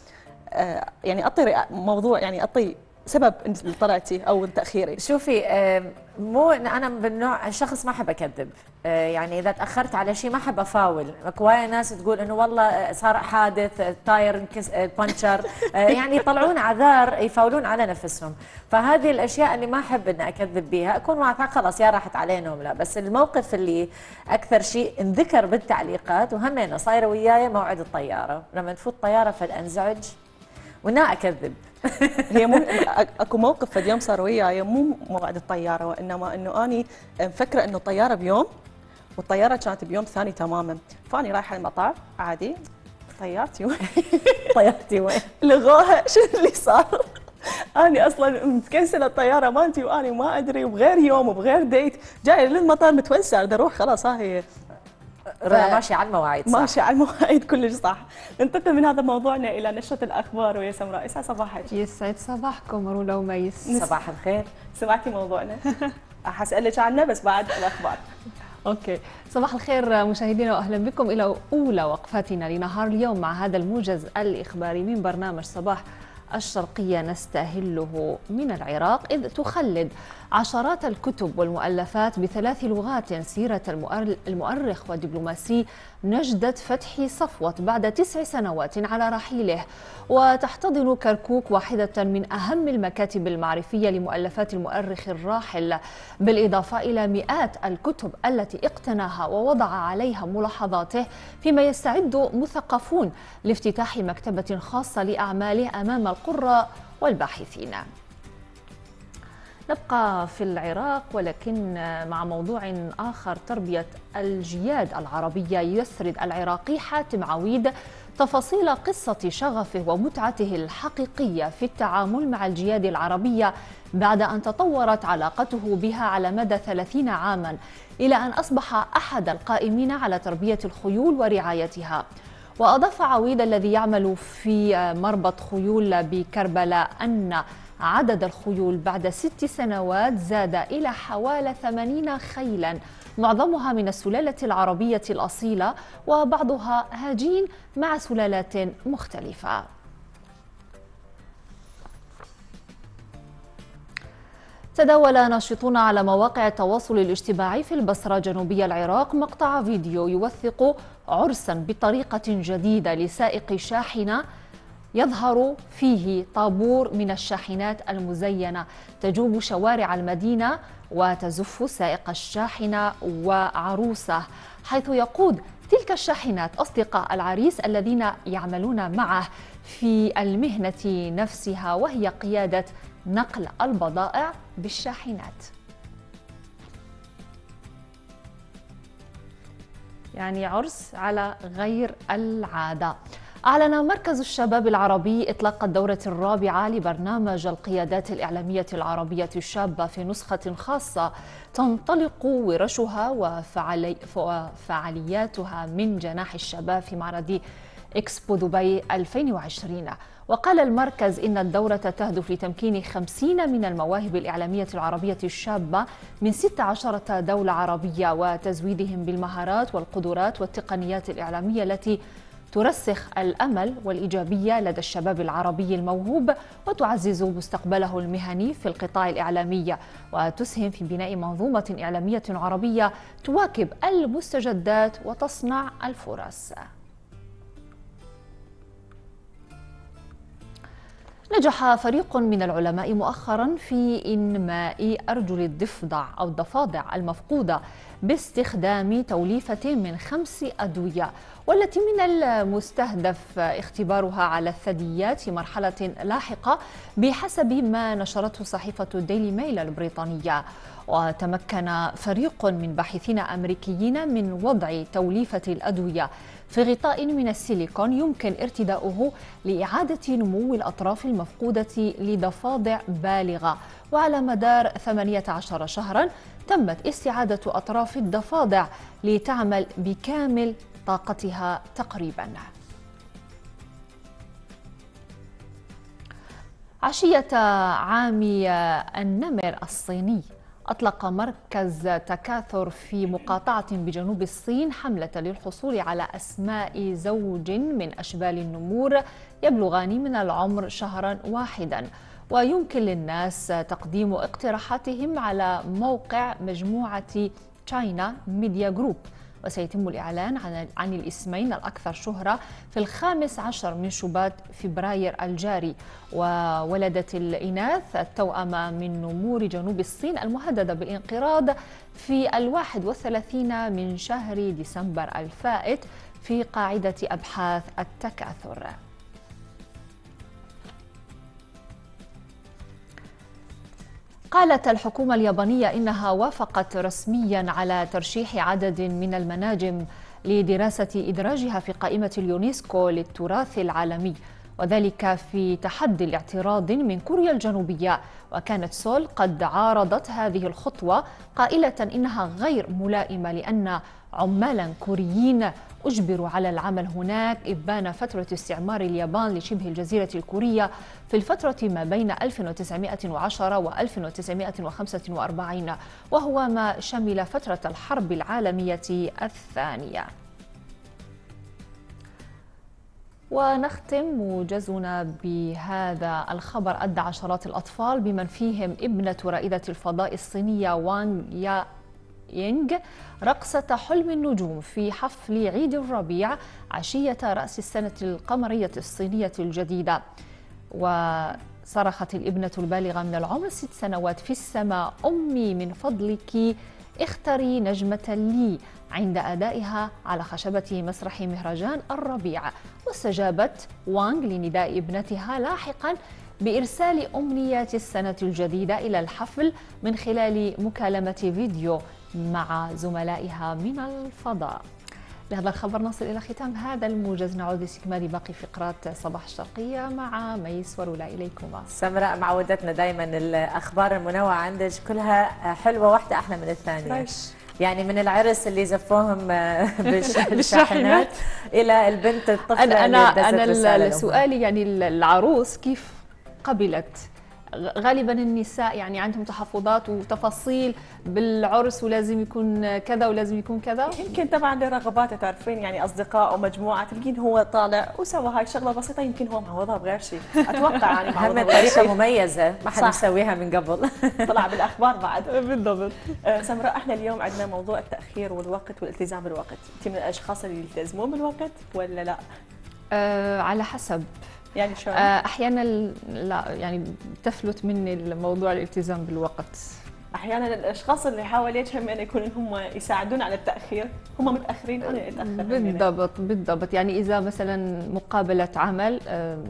أه يعني أعطي موضوع، يعني أعطي سبب انت طلعتي او تاخيري؟ شوفي مو انا من النوع شخص ما احب اكذب، يعني اذا تاخرت على شيء ما احب افاول، هوايه ناس تقول انه والله صار حادث تاير بانشر، يعني يطلعون اعذار يفاولون على نفسهم، فهذه الاشياء اللي ما احب اني اكذب بها، اكون واثقه خلاص يا راحت علي نوم لا. بس الموقف اللي اكثر شيء انذكر بالتعليقات وهمنا صايره وياي موعد الطياره، لما تفوت طياره فانزعج وانا اكذب. هي مو اكو موقف فد يوم صار وياي مو موعد الطياره، وانما انه اني مفكره انه الطياره بيوم والطياره كانت بيوم ثاني تماما، فاني رايحه المطار عادي. طيارتي وين؟ طيارتي وين؟ لغوها، شو اللي صار؟ اني اصلا متكنسله الطياره مالتي واني ما ادري، وبغير يوم وبغير ديت، جايه للمطار متونسه بدي اروح خلاص. ها هي ماشي على المواعيد صح. ماشي على المواعيد كلش صح. ننتقل من هذا موضوعنا الى نشره الاخبار ويا سمراء. يسعد صباحك. يسعد صباحكم رولا وميس. صباح الخير. سمعتي موضوعنا؟ راح اسالك عنه بس بعد الاخبار. اوكي، صباح الخير مشاهدينا واهلا بكم الى اولى وقفاتنا لنهار اليوم مع هذا الموجز الاخباري من برنامج صباح الشرقية نستهله من العراق، إذ تخلد عشرات الكتب والمؤلفات بثلاث لغات سيرة المؤرخ والدبلوماسي نجدة فتحي صفوت بعد تسع سنوات على رحيله. وتحتضن كركوك واحدة من أهم المكاتب المعرفية لمؤلفات المؤرخ الراحل، بالإضافة إلى مئات الكتب التي اقتناها ووضع عليها ملاحظاته، فيما يستعد مثقفون لافتتاح مكتبة خاصة لأعماله أمام القراء والباحثين. نبقى في العراق ولكن مع موضوع آخر، تربية الجياد العربية. يسرد العراقي حاتم عويد تفاصيل قصة شغفه ومتعته الحقيقية في التعامل مع الجياد العربية بعد أن تطورت علاقته بها على مدى ثلاثين عاما، إلى أن أصبح أحد القائمين على تربية الخيول ورعايتها. وأضاف عويد الذي يعمل في مربط خيول بكربلاء أن عدد الخيول بعد ست سنوات زاد إلى حوالي ثمانين خيلا، معظمها من السلالة العربية الأصيلة وبعضها هجين مع سلالات مختلفة. تداول ناشطون على مواقع التواصل الاجتماعي في البصرة جنوبي العراق مقطع فيديو يوثق عرسا بطريقة جديدة لسائق شاحنة، يظهر فيه طابور من الشاحنات المزينة تجوب شوارع المدينة وتزف سائق الشاحنة وعروسه، حيث يقود تلك الشاحنات أصدقاء العريس الذين يعملون معه في المهنة نفسها، وهي قيادة نقل البضائع بالشاحنات. يعني عرس على غير العادة. أعلن مركز الشباب العربي إطلاق الدورة الرابعة لبرنامج القيادات الإعلامية العربية الشابة في نسخة خاصة تنطلق ورشها وفعالي وفعالياتها من جناح الشباب في معرض إكسبو دبي ألفين وعشرين. وقال المركز إن الدورة تهدف لتمكين خمسين من المواهب الإعلامية العربية الشابة من ستة عشر دولة عربية، وتزويدهم بالمهارات والقدرات والتقنيات الإعلامية التي ترسخ الأمل والإيجابية لدى الشباب العربي الموهوب وتعزز مستقبله المهني في القطاع الإعلامي، وتسهم في بناء منظومة إعلامية عربية تواكب المستجدات وتصنع الفرص. نجح فريق من العلماء مؤخرا في إنماء أرجل الضفدع أو الضفادع المفقودة باستخدام توليفة من خمس أدوية، والتي من المستهدف اختبارها على الثدييات في مرحلة لاحقة بحسب ما نشرته صحيفة ديلي ميل البريطانية. وتمكن فريق من باحثين أمريكيين من وضع توليفة الأدوية في غطاء من السيليكون يمكن ارتداؤه لإعادة نمو الأطراف المفقودة لضفادع بالغة، وعلى مدار ثمانية عشر شهرا تمت استعادة أطراف الضفادع لتعمل بكامل طاقتها تقريبا. عشية عام النمر الصيني أطلق مركز تكاثر في مقاطعة بجنوب الصين حملة للحصول على أسماء زوج من أشبال النمور يبلغان من العمر شهرا واحدا، ويمكن للناس تقديم اقتراحاتهم على موقع مجموعة تشاينا ميديا جروب، وسيتم الإعلان عن عن الاسمين الأكثر شهرة في الخامس عشر من شباط فبراير الجاري. وولدت الإناث التوأمة من نمور جنوب الصين المهددة بالانقراض في الواحد والثلاثين من شهر ديسمبر الفائت في قاعدة أبحاث التكاثر. قالت الحكومة اليابانية إنها وافقت رسميا على ترشيح عدد من المناجم لدراسة إدراجها في قائمة اليونسكو للتراث العالمي، وذلك في تحدي الاعتراض من كوريا الجنوبية. وكانت سول قد عارضت هذه الخطوة قائلة إنها غير ملائمة لأن عمالا كوريين أجبروا على العمل هناك إبان فترة استعمار اليابان لشبه الجزيرة الكورية في الفترة ما بين ألف وتسعمائة وعشرة و ألف وتسعمائة وخمسة وأربعين، وهو ما شمل فترة الحرب العالمية الثانية. ونختم موجزنا بهذا الخبر. أدى عشرات الأطفال بمن فيهم ابنة رائدة الفضاء الصينية وانغ يا يينغ رقصة حلم النجوم في حفل عيد الربيع عشية رأس السنة القمرية الصينية الجديدة. وصرخت الابنة البالغة من العمر ست سنوات في السماء: أمي من فضلك اختري نجمة لي، عند أدائها على خشبة مسرح مهرجان الربيع. واستجابت وانغ لنداء ابنتها لاحقا بإرسال أمنيات السنة الجديدة إلى الحفل من خلال مكالمة فيديو مع زملائها من الفضاء. بهذا الخبر نصل إلى ختام هذا الموجز، نعود لاستكمال باقي فقرات صباح الشرقية مع ميس ورولا. إليكما سمراء. معودتنا دائما الأخبار المنوعة عندك كلها حلوة، واحدة أحلى من الثانية. يعني من العرس اللي زفوهم بالشاحنات إلى البنت الطفلة أنا اللي أنا دزت أنا سؤالي يعني العروس كيف قبلت؟ غالبا النساء يعني عندهم تحفظات وتفاصيل بالعرس، ولازم يكون كذا ولازم يكون كذا. يمكن طبعا لرغباته، تعرفين يعني اصدقاء ومجموعه، يمكن هو طالع وسوى هاي شغله بسيطه، يمكن هو معوضها بغير شيء. اتوقع يعني هم طريقه مميزه ما حد مسويها من قبل. طلع بالاخبار بعد. بالضبط. آه سمراء، احنا اليوم عندنا موضوع التاخير والوقت والالتزام بالوقت. انت من الاشخاص اللي يلتزمون بالوقت ولا لا؟ آه على حسب. يعني شو؟ احيانا لا، يعني تفلت مني الموضوع الالتزام بالوقت. احيانا الاشخاص اللي حواليك هم يعني يكونوا هم يساعدون على التاخير، هم متاخرين انا اتاخر. بالضبط بالضبط. يعني اذا مثلا مقابله عمل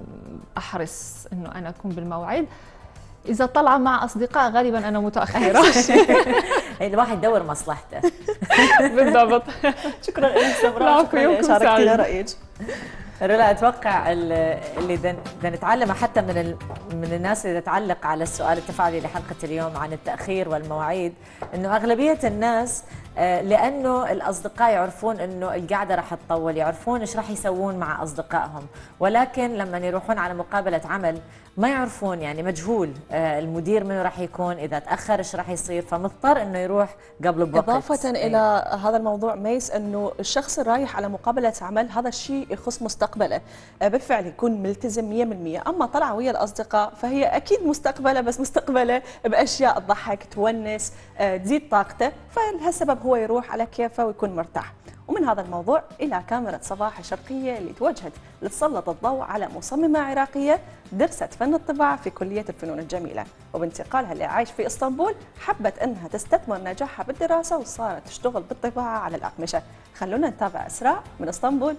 احرص انه انا اكون بالموعد، اذا طلع مع اصدقاء غالبا انا متاخره. الواحد يدور مصلحته. بالضبط. شكرا لك سمراء، شكرا شاركتينا رايك. رولا، اتوقع اللي بدنا نتعلمه حتى من من الناس اللي تتعلق على السؤال التفاعلي لحلقه اليوم عن التاخير والمواعيد، انه اغلبيه الناس لانه الاصدقاء يعرفون انه القعده راح تطول، يعرفون ايش راح يسوون مع اصدقائهم، ولكن لما يروحون على مقابله عمل ما يعرفون، يعني مجهول المدير منه راح يكون، اذا تاخر ايش راح يصير، فمضطر انه يروح قبل بوقت. اضافه الى هذا الموضوع ميس، انه الشخص الرايح على مقابله عمل هذا الشيء يخص مستقبله، بالفعل يكون ملتزم مئة بالمئة، اما طلع ويا الاصدقاء فهي اكيد مستقبله، بس مستقبله باشياء تضحك تونس تزيد طاقته، فلهالسبب هو يروح على كيفه ويكون مرتاح. ومن هذا الموضوع إلى كاميرا صباح الشرقية اللي توجهت لتسلط الضوء على مصممة عراقية درست فن الطباعة في كلية الفنون الجميلة، وبانتقالها لعيش في اسطنبول حبت أنها تستثمر نجاحها بالدراسة وصارت تشتغل بالطباعة على الأقمشة. خلونا نتابع إسراء من اسطنبول.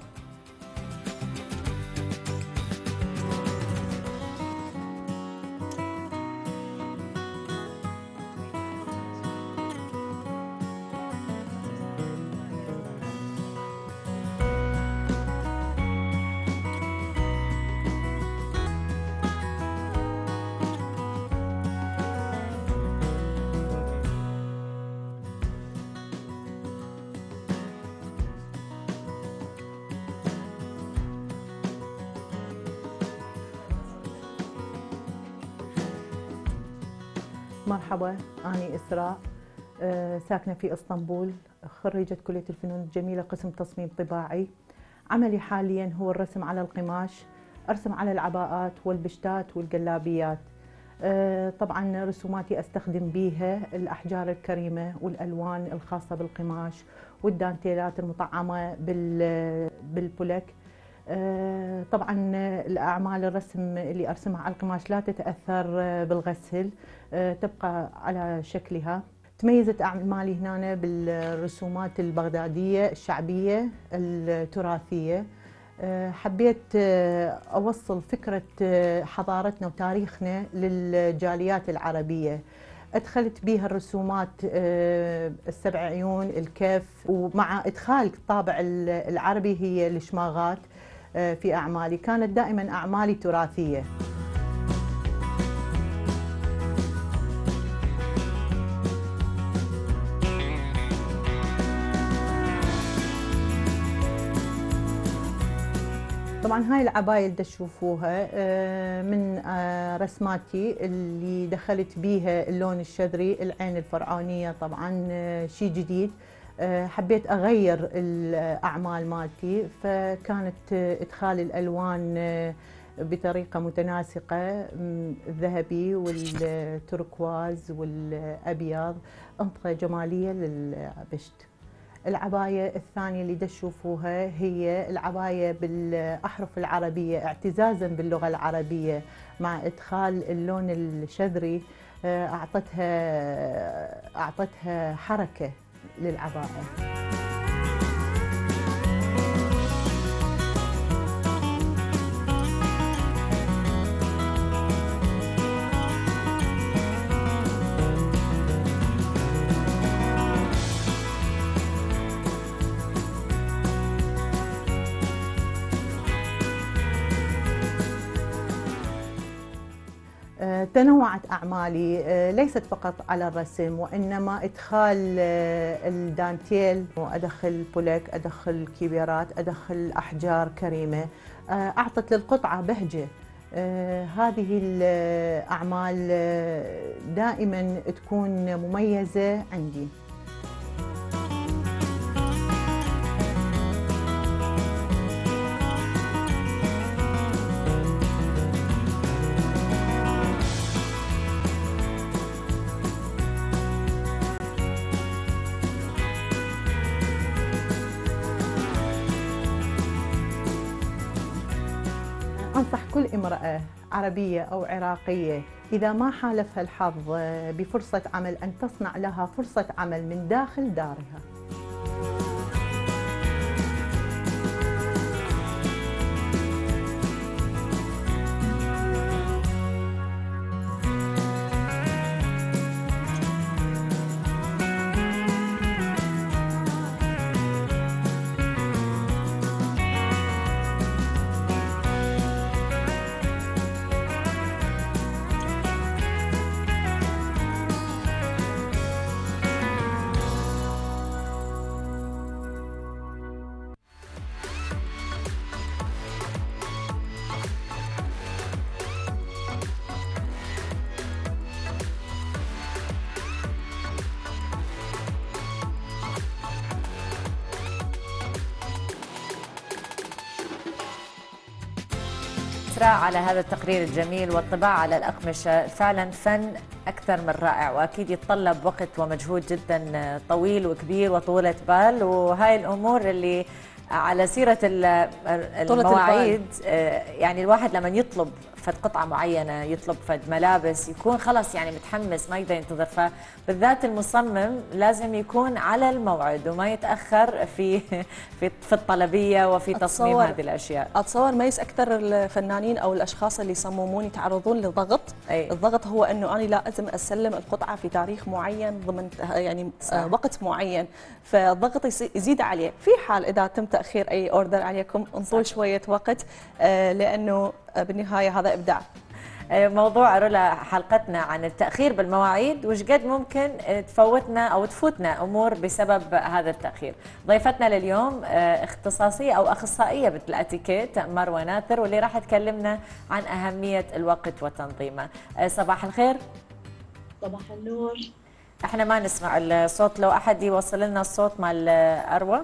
مرحبا، أنا إسراء ساكنة في اسطنبول، خريجة كلية الفنون الجميلة قسم تصميم طباعي. عملي حاليا هو الرسم على القماش، أرسم على العباءات والبشتات والجلابيات. طبعا رسوماتي أستخدم بيها الأحجار الكريمة والألوان الخاصة بالقماش والدانتيلات المطعمة بالبولك. طبعا الأعمال الرسم اللي أرسمها على القماش لا تتأثر بالغسل، تبقى على شكلها. تميزت أعمالي هنا بالرسومات البغدادية الشعبية التراثية. حبيت أوصل فكرة حضارتنا وتاريخنا للجاليات العربية. أدخلت بها الرسومات السبع عيون، الكف، ومع إدخال الطابع العربي هي الشماغات في أعمالي. كانت دائما أعمالي تراثية. طبعا هاي العباية اللي تشوفوها من رسماتي اللي دخلت بيها اللون الشذري، العين الفرعونية. طبعا شيء جديد، حبيت أغير الأعمال مالتي، فكانت إدخال الألوان بطريقة متناسقة، الذهبي والتركواز والأبيض، أنطقة جمالية للبشت. العباية الثانية اللي تشوفوها هي العباية بالأحرف العربية، اعتزازا باللغة العربية مع إدخال اللون الشذري، أعطتها أعطتها حركة للعباءة. تنوعت أعمالي، ليست فقط على الرسم وإنما إدخال الدانتيل، وأدخل بولك، أدخل كبيرات، أدخل أحجار كريمة، أعطت للقطعة بهجة. هذه الأعمال دائما تكون مميزة عندي. أنصح كل امرأة عربية أو عراقية إذا ما حالفها الحظ بفرصة عمل أن تصنع لها فرصة عمل من داخل دارها. على هذا التقرير الجميل والطباعة على الأقمشة. فعلا فن أكثر من رائع، وأكيد يتطلب وقت ومجهود جدا طويل وكبير وطولة بال، وهاي الأمور اللي على سيرة المواعيد يعني الواحد لما يطلب فد قطعة معينة، يطلب فد ملابس، يكون خلص يعني متحمس ما يقدر ينتظر. فبالذات المصمم لازم يكون على الموعد وما يتأخر في في في الطلبية وفي تصميم هذه الأشياء. أتصور ميس أكثر الفنانين أو الأشخاص اللي يصممون يتعرضون لضغط. أي. الضغط هو أنه أنا لازم أسلم القطعة في تاريخ معين ضمن يعني صح. وقت معين، فالضغط يزيد عليه. في حال إذا تم تأخير أي أوردر عليكم انطوا شوية وقت، لأنه بالنهاية هذا إبداع. موضوع رولا حلقتنا عن التأخير بالمواعيد وش قد ممكن تفوتنا أو تفوتنا أمور بسبب هذا التأخير. ضيفتنا لليوم اختصاصية أو أخصائية بالأتيكيت مروة ناثر، واللي راح تكلمنا عن أهمية الوقت وتنظيمه. صباح الخير. صباح النور. احنا ما نسمع الصوت، لو أحد يوصل لنا الصوت مال أروى.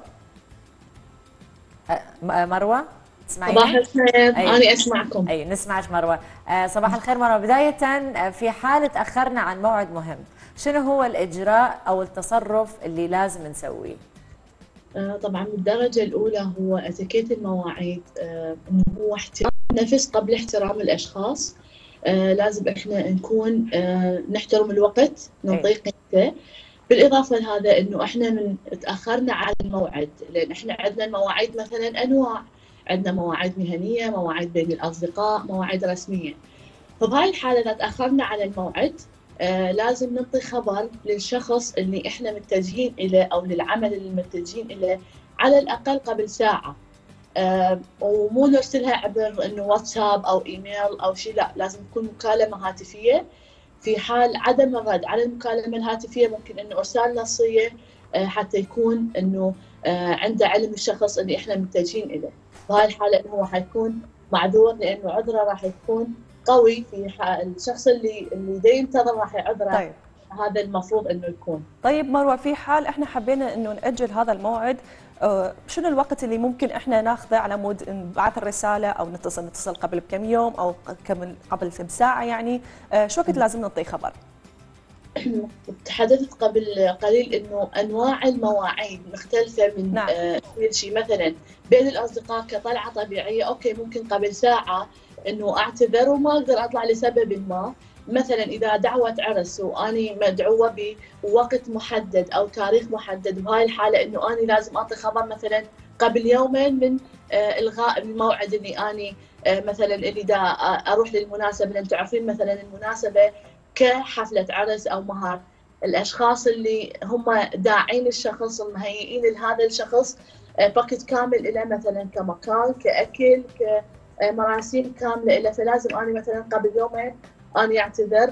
مروة تسمعيني؟ صباح الخير. أنا أسمعكم. أي نسمعك مروة. آه صباح الخير مروة. بداية في حال تأخرنا عن موعد مهم، شنو هو الإجراء أو التصرف اللي لازم نسويه؟ آه طبعا بالدرجة الأولى هو أتيكيت المواعيد، آه إنه هو احترام النفس قبل احترام الأشخاص. آه لازم إحنا نكون آه نحترم الوقت، نعطيه قيمته. بالإضافة لهذا إنه إحنا من تأخرنا على الموعد، لأن إحنا عندنا المواعيد مثلا أنواع، عندنا مواعيد مهنية، مواعيد بين الأصدقاء، مواعيد رسمية. فبهاي الحالة إذا تأخرنا على الموعد آه لازم نعطي خبر للشخص اللي إحنا متجهين إليه أو للعمل اللي متجهين إليه على الأقل قبل ساعة، آه ومو نرسلها عبر إنه واتساب أو إيميل أو شيء، لا، لازم تكون مكالمة هاتفية. في حال عدم الرد على المكالمة الهاتفية ممكن إنه إرسال نصية آه حتى يكون إنه آه عنده علم الشخص اللي إحنا متجهين إليه. بهاي الحالة هو حيكون معذور، لأنه عذره راح يكون قوي في الشخص اللي اللي دا ينتظر راح يعذره. طيب. هذا المفروض انه يكون. طيب مروه، في حال احنا حبينا انه ناجل هذا الموعد، آه شنو الوقت اللي ممكن احنا ناخذه على مود نبعث الرساله او نتصل نتصل قبل بكم يوم او قبل كم ساعه، يعني آه شو وقت لازم نعطيه خبر؟ تحدثت قبل قليل انه انواع المواعيد مختلفه من نعم. آه شيء مثلا بين الاصدقاء كطلعه طبيعيه، اوكي ممكن قبل ساعه انه اعتذر وما اقدر اطلع لسبب ما. مثلا اذا دعوه عرس واني مدعوه بوقت محدد او تاريخ محدد، بهاي الحاله انه اني لازم اعطي خبر مثلا قبل يومين من آه الغاء الموعد اللي اني آه مثلا اللي دا اروح للمناسبه، لان تعرفين مثلا المناسبه كحفلة عرس أو مهار، الأشخاص اللي هم داعين الشخص ومهيئين لهذا الشخص باكت كامل إلى مثلا كمكان كأكل كمراسيم كاملة إلى، فلازم أنا مثلا قبل يومين أنا أعتذر،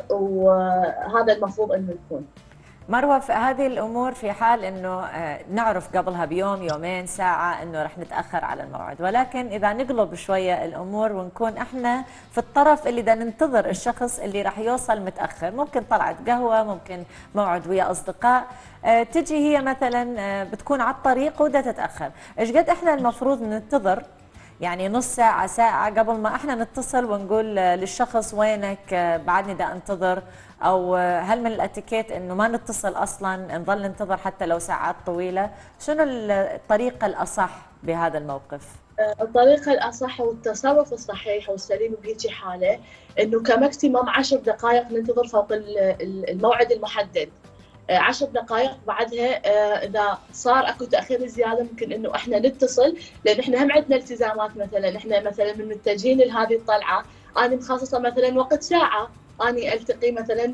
وهذا المفروض أنه يكون. مروة، في هذه الأمور في حال أنه نعرف قبلها بيوم يومين ساعة أنه رح نتأخر على الموعد، ولكن إذا نقلب شوية الأمور ونكون إحنا في الطرف اللي دا ننتظر الشخص اللي رح يوصل متأخر، ممكن طلعت قهوة، ممكن موعد ويا أصدقاء، تجي هي مثلا بتكون على الطريق ودا تتأخر، إيش قد إحنا المفروض ننتظر؟ يعني نص ساعة ساعة قبل ما احنا نتصل ونقول للشخص وينك بعدني دا انتظر، او هل من الاتيكيت انه ما نتصل اصلا نظل ننتظر حتى لو ساعات طويلة؟ شنو الطريقة الاصح بهذا الموقف؟ الطريقة الاصح والتصرف الصحيح والسليم بهيجي حالة انه كماكسيموم عشر دقائق ننتظر فوق الموعد المحدد. عشر دقائق بعدها اذا صار اكو تاخير زياده ممكن انه احنا نتصل، لان احنا هم عندنا التزامات. مثلا احنا مثلا من متجهين لهذه الطلعه، انا مخصصه مثلا وقت ساعه اني التقي مثلا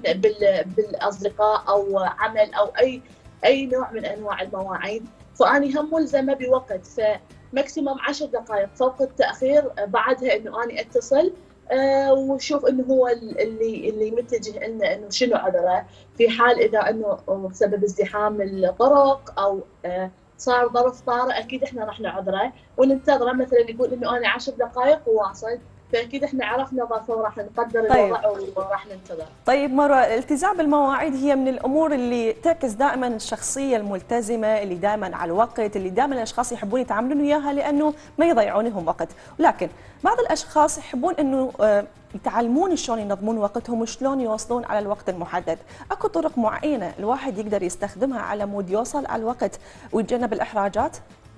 بالاصدقاء او عمل او اي اي نوع من انواع المواعيد، فاني هم ملزمه بوقت، فماكسيموم عشر دقائق فوق التاخير بعدها انه اني اتصل أه وشوف انه هو اللي اللي متجه لنا انه شنو عذره، في حال اذا انه بسبب ازدحام الطرق او أه صار ظرف طارئ اكيد احنا راح نعذره وننتظره، مثلا يقول انه انا عشر دقائق وواصل، فاكيد احنا عرفنا ظرفه وراح نقدر طيب. الوضع وراح ننتظر. طيب مروه، الالتزام بالمواعيد هي من الامور اللي تعكس دائما الشخصيه الملتزمه، اللي دائما على الوقت، اللي دائما الاشخاص يحبون يتعاملون وياها لانه ما يضيعون لهم وقت، ولكن بعض الاشخاص يحبون انه يتعلمون شلون ينظمون وقتهم وشلون يوصلون على الوقت المحدد. اكو طرق معينه الواحد يقدر يستخدمها على مود يوصل على الوقت ويتجنب الاحراجات؟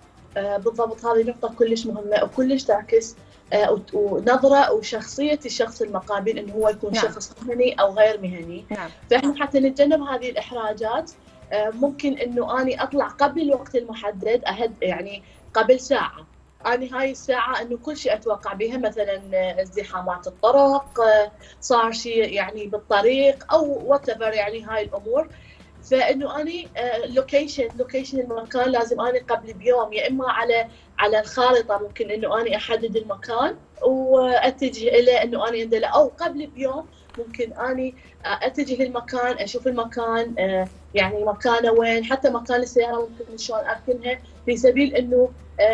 آه بالضبط، هذه نقطه كلش مهمه وكلش تعكس آه ونظره وشخصيه الشخص المقابل، انه هو يكون نعم. شخص مهني او غير مهني. نعم. فاحنا حتى نتجنب هذه الاحراجات آه ممكن انه اني اطلع قبل الوقت المحدد، أهد يعني قبل ساعه. أنا هاي الساعة إنه كل شيء أتوقع بها، مثلاً ازدحامات الطرق، صار شيء يعني بالطريق أو واتيفر، يعني هاي الأمور. فإنه أنا لوكيشن لوكيشن المكان لازم أنا قبل بيوم، يا إما على على الخارطة ممكن إنه أنا أحدد المكان وأتجه إلى إنه أنا أندله، أو قبل بيوم ممكن أنا أتجه للمكان، أشوف المكان يعني مكانه وين، حتى مكان السيارة ممكن شلون أركنها، في سبيل إنه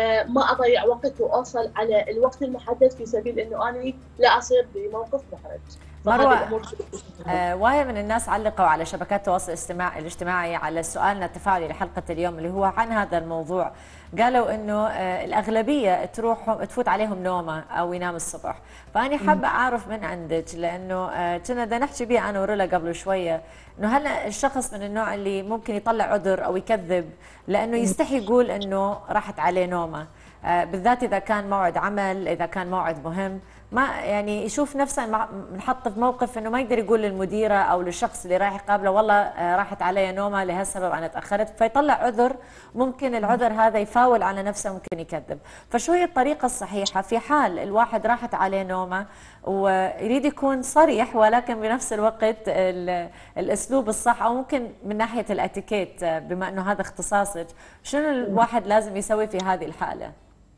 ما أضيع وقت وأوصل على الوقت المحدد، في سبيل إنه أنا لا أصير بموقف محرج. مروة، آه وايد من الناس علقوا على شبكات التواصل الاجتماعي على سؤالنا التفاعلي لحلقة اليوم اللي هو عن هذا الموضوع. قالوا انه آه الاغلبيه تروح تفوت عليهم نومه او ينام الصبح، فاني حابه اعرف من عندك، لانه آه كنا بدنا نحكي بيه انا ورولا قبل شويه، انه هل الشخص من النوع اللي ممكن يطلع عذر او يكذب لانه يستحي يقول انه راحت عليه نومه، آه بالذات اذا كان موعد عمل، اذا كان موعد مهم، ما يعني يشوف نفسه منحط في موقف انه ما يقدر يقول للمديره او للشخص اللي رايح يقابله والله راحت علي نومه لهالسبب انا تاخرت، فيطلع عذر، ممكن العذر هذا يفاول على نفسه، ممكن يكذب. فشو هي الطريقه الصحيحه في حال الواحد راحت عليه نومه ويريد يكون صريح ولكن بنفس الوقت الاسلوب الصح، او ممكن من ناحيه الاتيكيت بما انه هذا اختصاصك، شنو الواحد لازم يسوي في هذه الحاله؟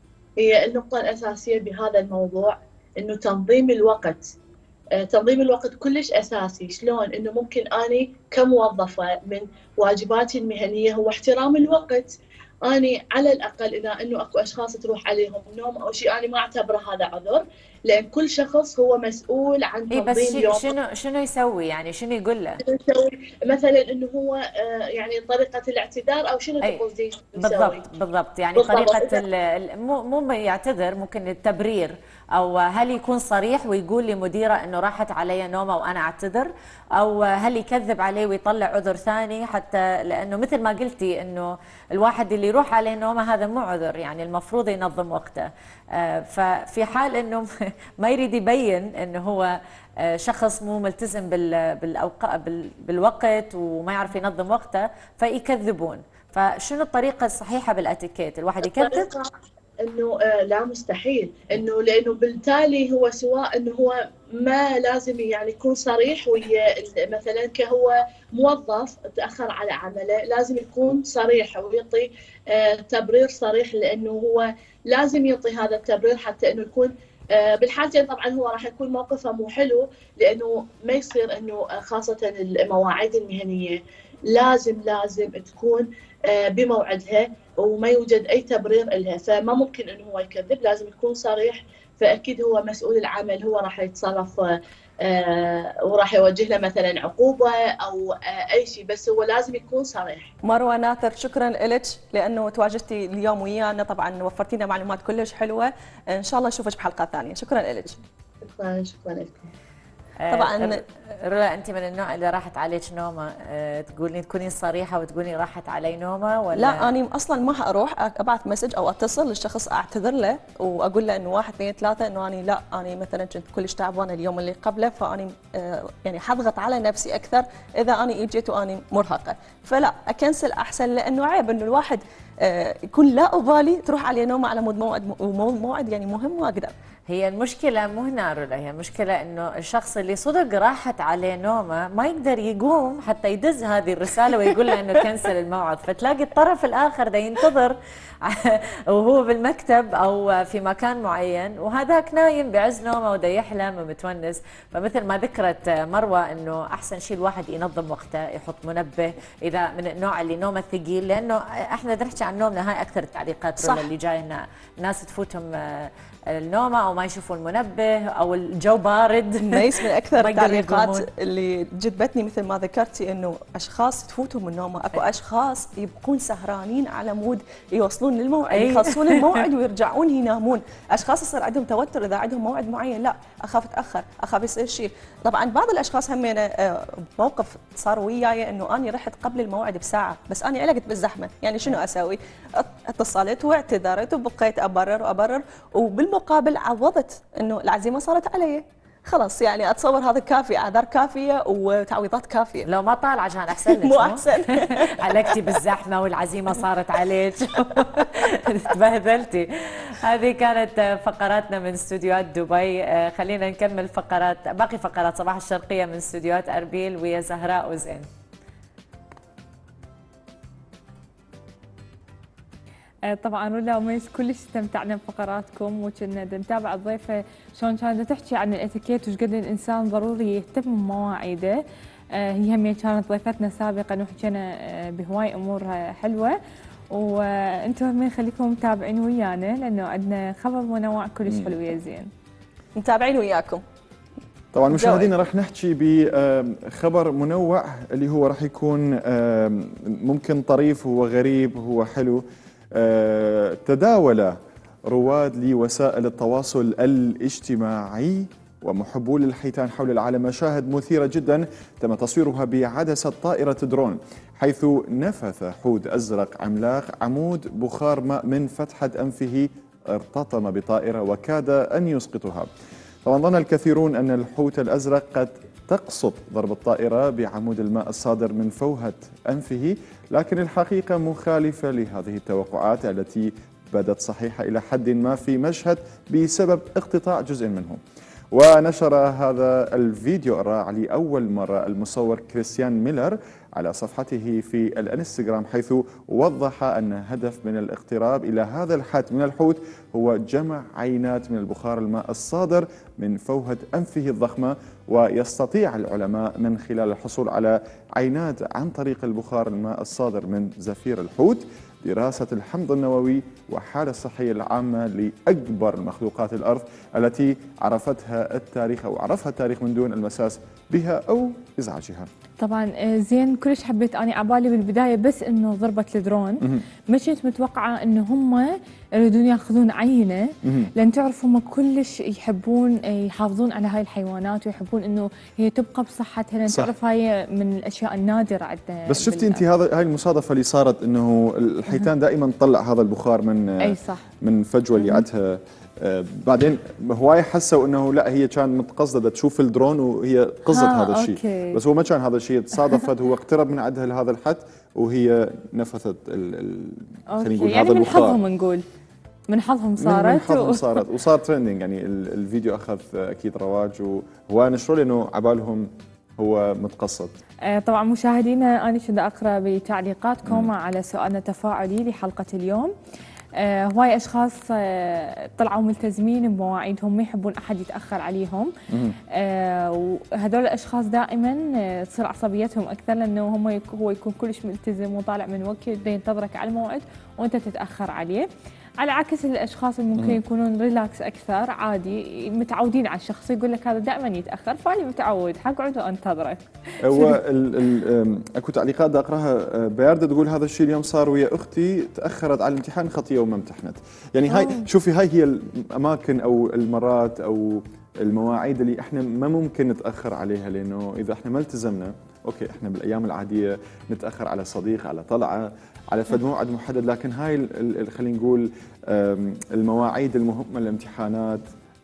هي النقطه الاساسيه بهذا الموضوع انه تنظيم الوقت. آه، تنظيم الوقت كلش اساسي. شلون؟ انه ممكن اني كموظفه من واجباتي المهنيه هو احترام الوقت. اني على الاقل اذا انه اكو اشخاص تروح عليهم نوم او شيء، اني ما اعتبره هذا عذر، لان كل شخص هو مسؤول عن تنظيم إيه بس يومه. شنو شنو يسوي يعني؟ شنو يقول له؟ شنو يسوي؟ مثلا انه هو آه يعني طريقه الاعتذار او شنو تقصدين يسوي؟ بالضبط بالضبط، يعني بالضبط. طريقه مو مو يعتذر، ممكن التبرير، او هل يكون صريح ويقول لمديره انه راحت علي نومه وانا اعتذر، او هل يكذب عليه ويطلع عذر ثاني، حتى لانه مثل ما قلتي انه الواحد اللي يروح عليه نومه هذا مو عذر، يعني المفروض ينظم وقته. ففي حال انه ما يريد يبين انه هو شخص مو ملتزم بالأوقات بالوقت وما يعرف ينظم وقته فيكذبون، فشنو الطريقه الصحيحه بالاتيكيت؟ الواحد يكذب؟ انه آه لا مستحيل، انه لانه بالتالي هو سواء انه هو ما لازم يعني يكون صريح ويا مثلا كهو موظف تاخر على عمله، لازم يكون صريح ويعطي آه تبرير صريح، لانه هو لازم يعطي هذا التبرير حتى انه يكون آه بالحالتين. طبعا هو راح يكون موقفه مو حلو، لانه ما يصير انه خاصه المواعيد المهنيه لازم لازم تكون آه بموعدها وما يوجد اي تبرير لها، فما ممكن انه هو يكذب، لازم يكون صريح. فاكيد هو مسؤول العمل، هو راح يتصرف آه وراح يوجه له مثلا عقوبه او آه اي شيء، بس هو لازم يكون صريح. مروه ناثر، شكرا لك لانه تواجدتي اليوم ويانا، طبعا وفرتي لنا معلومات كلش حلوه، ان شاء الله نشوفك بحلقه ثانيه. شكرا لك. شكرا شكرا لكم. طبعا رولا، انت من النوع اللي راحت عليك نومه تقولين تكونين صريحه وتقولين راحت علي نومه ولا؟ لا، انا اصلا ما اروح ابعث مسج او اتصل للشخص اعتذر له واقول له انه واحد اثنين ثلاثه انه انا لا انا مثلا كنت كلش تعبانه اليوم اللي قبله، فاني يعني حضغط على نفسي اكثر اذا انا اجيت واني مرهقه، فلا اكنسل احسن، لانه عيب انه الواحد يكون لا ابالي تروح عليه نومه على مود موعد موعد يعني مهم واقدر. هي المشكلة مو هنا رولا، هي المشكلة انه الشخص اللي صدق راحت عليه نومه ما يقدر يقوم حتى يدز هذه الرسالة ويقول له انه كنسل الموعد، فتلاقي الطرف الاخر ده ينتظر وهو بالمكتب او في مكان معين وهذاك نايم بعز نومه وده يحلم ومتونس. فمثل ما ذكرت مروة انه احسن شيء الواحد ينظم وقته، يحط منبه اذا من النوع اللي نومه ثقيل، لانه احنا نحكي عن نومنا، هاي اكثر التعليقات رولا اللي جايه لنا، ناس تفوتهم النومه او او ما يشوفون منبه او الجو بارد. ميس من اكثر ما يقدرون التعليقات يقومون. اللي جذبتني مثل ما ذكرتي انه اشخاص تفوتهم النوم، اكو اشخاص يبقون سهرانين على مود يوصلون للموعد، أي. يخلصون الموعد ويرجعون ينامون. اشخاص يصير عندهم توتر اذا عندهم موعد معين، لا اخاف اتاخر، اخاف يصير شيء. طبعا بعض الاشخاص همين آه، موقف صار وياي انه اني رحت قبل الموعد بساعه، بس اني علقت بالزحمه، يعني شنو اسوي؟ اتصلت واعتذرت وبقيت ابرر وابرر، وبالمقابل عوضت انه العزيمه صارت علي. خلاص يعني اتصور هذا كافي، اعذار كافيه وتعويضات كافيه. لو ما طال عشان احسن لك مو احسن. علقتي بالزحمه والعزيمه صارت عليك. تبهذلتي. هذه كانت فقراتنا من استوديوهات دبي. خلينا نكمل فقرات باقي فقرات صباح الشرقيه من استوديوهات اربيل ويا زهراء وزين. طبعا رولا وميس كلش استمتعنا بفقراتكم، وكنا نتابع الضيفه شلون كانت تحكي عن الاتيكيت وش قد الانسان ضروري يهتم بمواعيده. هي هم كانت ضيفتنا سابقا وحكينا بهواي امور حلوه، وانتم هم خليكم متابعين ويانا لانه عندنا خبر منوع كلش حلو يا زين. متابعين وياكم. طبعا مشاهدينا راح نحكي بخبر منوع اللي هو راح يكون ممكن طريف، هو غريب، هو حلو. تداول رواد لوسائل التواصل الاجتماعي ومحبو للحيتان حول العالم مشاهد مثيرة جدا تم تصويرها بعدسة طائرة درون، حيث نفث حوت أزرق عملاق عمود بخار ماء من فتحة أنفه، ارتطم بطائرة وكاد أن يسقطها. طبعا ظن الكثيرون أن الحوت الأزرق قد تقصد ضرب الطائرة بعمود الماء الصادر من فوهة أنفه، لكن الحقيقة مخالفة لهذه التوقعات التي بدت صحيحة إلى حد ما في مشهد بسبب اقتطاع جزء منه. ونشر هذا الفيديو الرائع لأول مرة المصور كريستيان ميلر على صفحته في الانستغرام، حيث وضح أن هدف من الاقتراب إلى هذا الحد من الحوت هو جمع عينات من البخار الماء الصادر من فوهة أنفه الضخمة، ويستطيع العلماء من خلال الحصول على عينات عن طريق البخار الماء الصادر من زفير الحوت دراسة الحمض النووي والحالة الصحية العامة لأكبر مخلوقات الأرض التي عرفتها التاريخ أو عرفها التاريخ من دون المساس بها أو إزعاجها. طبعا زين كلش حبيت أنا عبالي بالبداية بس إنه ضربت الدرون، ما كنت متوقعة إنه هم يريدون ياخذون عينة، لأن تعرفوا هم كلش يحبون يحافظون على هاي الحيوانات ويحبون إنه هي تبقى بصحتها، لأن تعرف هاي من الأشياء النادرة عندنا. بس شفتي أنت هذا هاي المصادفة اللي صارت إنه الحيتان دائما تطلع هذا البخار من أي صح. من فجوة اللي عندها. آه بعدين هواي حسوا انه لا هي كان متقصده تشوف الدرون وهي قصد هذا الشيء، بس هو ما كان هذا الشيء، تصادفت هو اقترب من عندها لهذا الحد وهي نفثت خلينا نقول يعني هذا من حظهم، نقول من حظهم صارت من حظهم و... صارت وصار ترندنج، يعني الفيديو اخذ اكيد رواج وهو نشروا لانه عبالهم هو متقصد. آه طبعا مشاهدينا انا كنت اقرا بتعليقاتكم م. على سؤالنا التفاعلي لحلقه اليوم. آه هواي اشخاص آه طلعوا ملتزمين بمواعيدهم، ما يحبون احد يتاخر عليهم. آه وهذول الاشخاص دائما آه تصير عصبيتهم اكثر، لانه هم يك هو يكون كلش ملتزم وطالع من وقت ينتظرك على الموعد وانت تتاخر عليه، على عكس الاشخاص اللي ممكن يكونون ريلاكس اكثر، عادي متعودين على الشخص، يقول لك هذا دائما يتاخر فاني متعود حقعد وانتظره. هو اكو تعليقات دا اقراها، بياردة تقول هذا الشيء اليوم صار ويا اختي، تاخرت على الامتحان خطيه وما امتحنت. يعني هاي أوه. شوفي هاي هي الاماكن او المرات او المواعيد اللي احنا ما ممكن نتاخر عليها، لانه اذا احنا ما التزمنا، اوكي احنا بالايام العاديه نتاخر على صديق، على طلعه، على فد موعد محدد، لكن هاي خلينا نقول المواعيد المهمه، الامتحانات،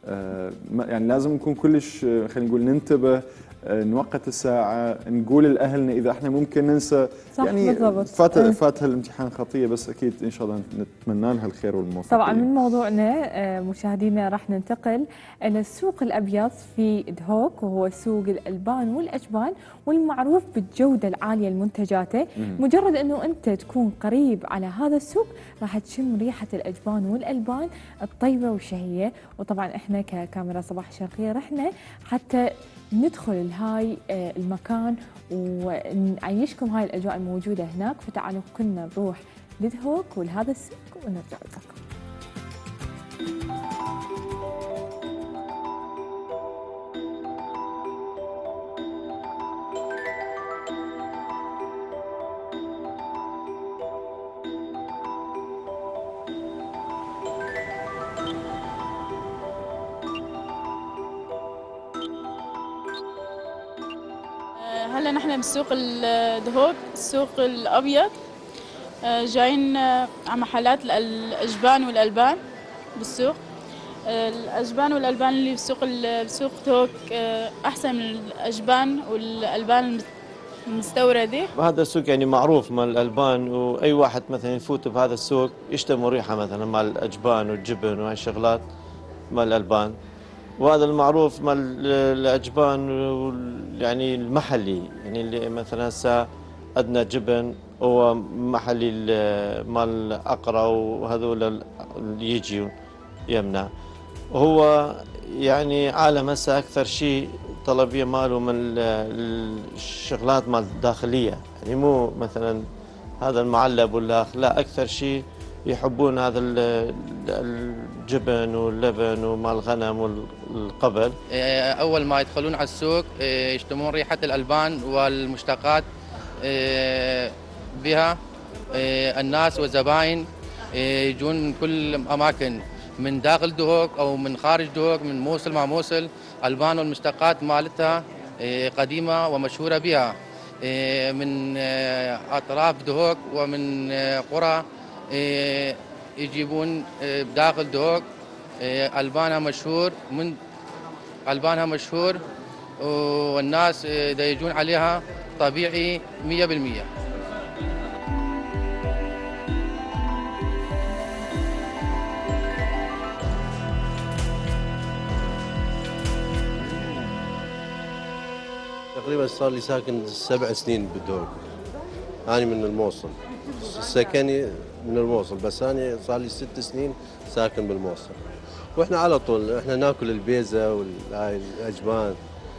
يعني لازم نكون كلش خلينا نقول ننتبه، نوقت الساعه، نقول لاهلنا اذا احنا ممكن ننسى. صح يعني بالضبط. فات فاتها الامتحان خطيه، بس اكيد ان شاء الله نتمنى لها الخير والموفقيه. طبعا من موضوعنا مشاهدينا راح ننتقل الى السوق الابيض في دهوك، وهو سوق الالبان والاجبان، والمعروف بالجوده العاليه لمنتجاته. مجرد انه انت تكون قريب على هذا السوق راح تشم ريحه الاجبان والالبان الطيبه والشهيه. وطبعا احنا ككاميرا صباح الشرقيه رحنا حتى ندخل لهاي المكان ونعيشكم هاي الاجواء الموجوده هناك، فتعالوا كلنا نروح لدهوك ولهذا السوق ونرجع لكم. حاليا احنا بالسوق الدهوك، السوق الابيض. آه، جايين آه، على محلات الاجبان والالبان بالسوق. آه، الاجبان والالبان اللي في سوق السوق دهوك آه، احسن من الاجبان والالبان المستورده. هذا السوق يعني معروف مال الالبان، واي واحد مثلا يفوت بهذا السوق يشتم ريحه مثلا مال الاجبان والجبن وهاي الشغلات مال الالبان. وهذا المعروف مال الاجبان يعني المحلي، يعني اللي مثلا هسه عندنا جبن هو محلي مال اقرا وهذول اللي يجي يمنا. هو يعني عالم هسه اكثر شيء طلبيه ماله من الشغلات مال الداخليه، يعني مو مثلا هذا المعلب ولا لا، اكثر شيء يحبون هذا الجبن واللبن ومال الغنم والقبل. اول ما يدخلون على السوق يشتمون ريحه الالبان والمشتقات بها. الناس والزباين يجون من كل اماكن، من داخل دهوك او من خارج دهوك، من موصل مع موصل. البان والمشتقات مالتها قديمه ومشهوره بها، من اطراف دهوك ومن قرى يجيبون داخل دهوك. البانها مشهور، من البانها مشهور والناس يجون عليها طبيعي مية بالمية. تقريبا صار لي ساكن سبع سنين بالدهوك. أنا من الموصل، سكني من الموصل، بس أنا صار لي ست سنين ساكن بالموصل. وإحنا على طول إحنا ناكل البيزة والهاي الأجبان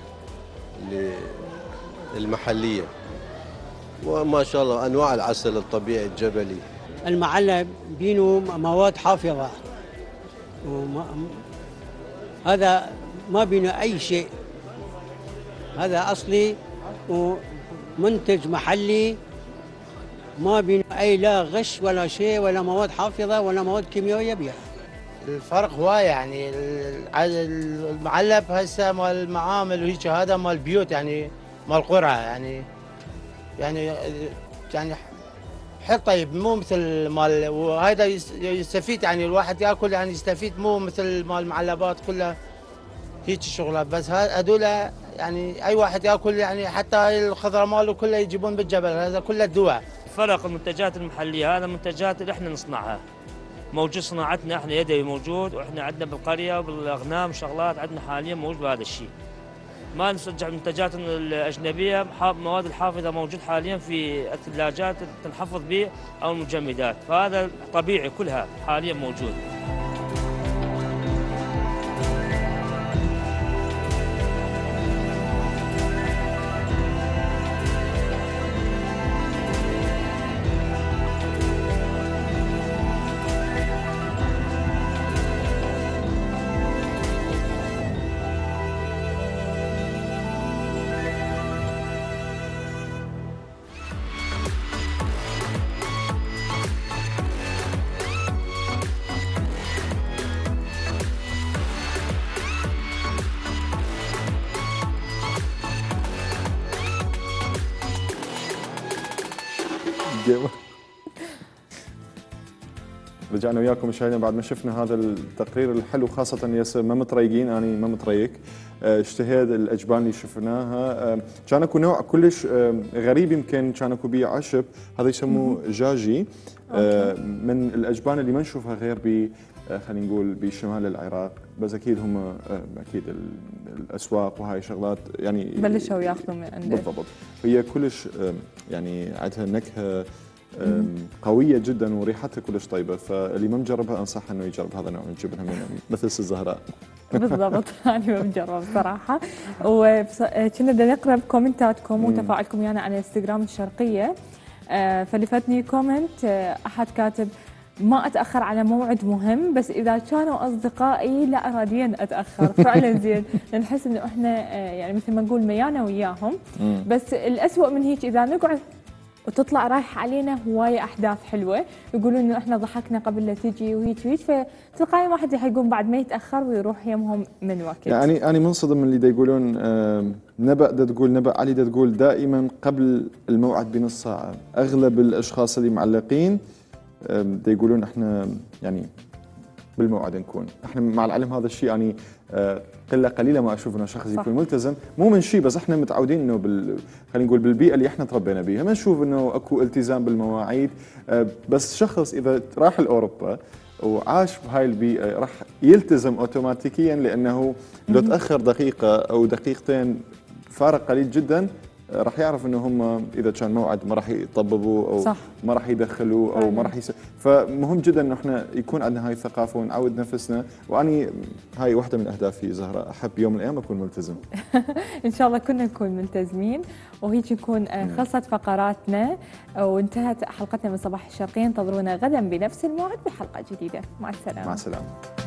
المحلية، وما شاء الله أنواع العسل الطبيعي الجبلي. المعلب بينه مواد حافظة، وما هذا ما بينه أي شيء، هذا أصلي ومنتج محلي، ما بين أي لا غش ولا شيء ولا مواد حافظة ولا مواد كيميائية بها. الفرق هو يعني المعلب هسه مال المعامل وهيك، هذا مال بيوت يعني مال قرى، يعني يعني يعني حل طيب، مو مثل مال، وهذا يستفيد يعني الواحد ياكل يعني يستفيد، مو مثل مال المعلبات كلها هيك شغلات. بس هذول يعني اي واحد ياكل، يعني حتى الخضره ماله كله يجيبون بالجبل، هذا كله دواء. فرق المنتجات المحليه، هذا منتجات اللي احنا نصنعها، موجود صناعتنا احنا يدوي موجود، واحنا عندنا بالقريه وبالاغنام شغلات عندنا حاليا موجود بهذا الشيء. ما نسجع المنتجات الاجنبيه، مواد الحافظه موجود حاليا في الثلاجات تنحفظ به او المجمدات، فهذا طبيعي كلها حاليا موجود. رجعنا وياكم مشاهدينا بعد ما شفنا هذا التقرير الحلو، خاصة ياسر ما متريقين، أنا ما متريق. اشتهيت الأجبان اللي شفناها، كان اكو نوع كلش غريب، يمكن كان اكو بيه عشب، هذا يسموه جاجي، من الأجبان اللي ما نشوفها غير ب خلينا نقول بشمال العراق، بس اكيد هم اكيد الاسواق وهاي شغلات يعني بلشوا ياخذوا من عندك. بالضبط، هي كلش يعني عندها نكهه قويه جدا وريحتها كلش طيبه، فاللي ما مجربها انصح انه يجرب هذا النوع من الجبنه مثل الزهراء. بالضبط، انا ما مجرب صراحه. وكنا بدنا نقرا كومنتاتكم وتفاعلكم ويانا على انستغرام الشرقيه. فاللي فاتني كومنت احد كاتب: ما اتاخر على موعد مهم، بس اذا كانوا اصدقائي لا اراديا اتاخر. فعلا زين، نحس انه احنا يعني مثل ما نقول ميانا وياهم. بس الاسوء من هيك اذا نقعد وتطلع رايحه علينا هوايه احداث حلوه، يقولون انه احنا ضحكنا قبل لا تجي وهي تويت، فتلقائيا واحد حيقوم بعد ما يتاخر ويروح يمهم من وقت. يعني انا منصدم من اللي دا يقولون آه نبأ دا تقول نبأ علي دا تقول دائما قبل الموعد بنص ساعه. اغلب الاشخاص اللي معلقين آه دا يقولون احنا يعني بالموعد نكون. احنا مع العلم هذا الشيء يعني آه قله قليله ما اشوف انه شخص صح. يكون ملتزم، مو من شيء بس احنا متعودين انه بال خلينا نقول بالبيئه اللي احنا تربينا بيها ما نشوف انه اكو التزام بالمواعيد. آه بس شخص اذا راح لاوروبا وعاش بهاي البيئه راح يلتزم اوتوماتيكيا، لانه لو تاخر دقيقه او دقيقتين فارق قليل جدا راح يعرف انه هم اذا كان موعد ما راح يطببوا او صح. ما راح يدخلوا او ما راح يس... فمهم جدا انه احنا يكون عندنا هاي الثقافه ونعود نفسنا. واني هاي واحده من اهدافي زهره، احب يوم من الايام اكون ملتزم. ان شاء الله كنا نكون ملتزمين. وهيك نكون خلصت فقراتنا وانتهت حلقتنا من صباح الشرقية. انتظرونا غدا بنفس الموعد بحلقه جديده. مع السلامه. مع السلامه.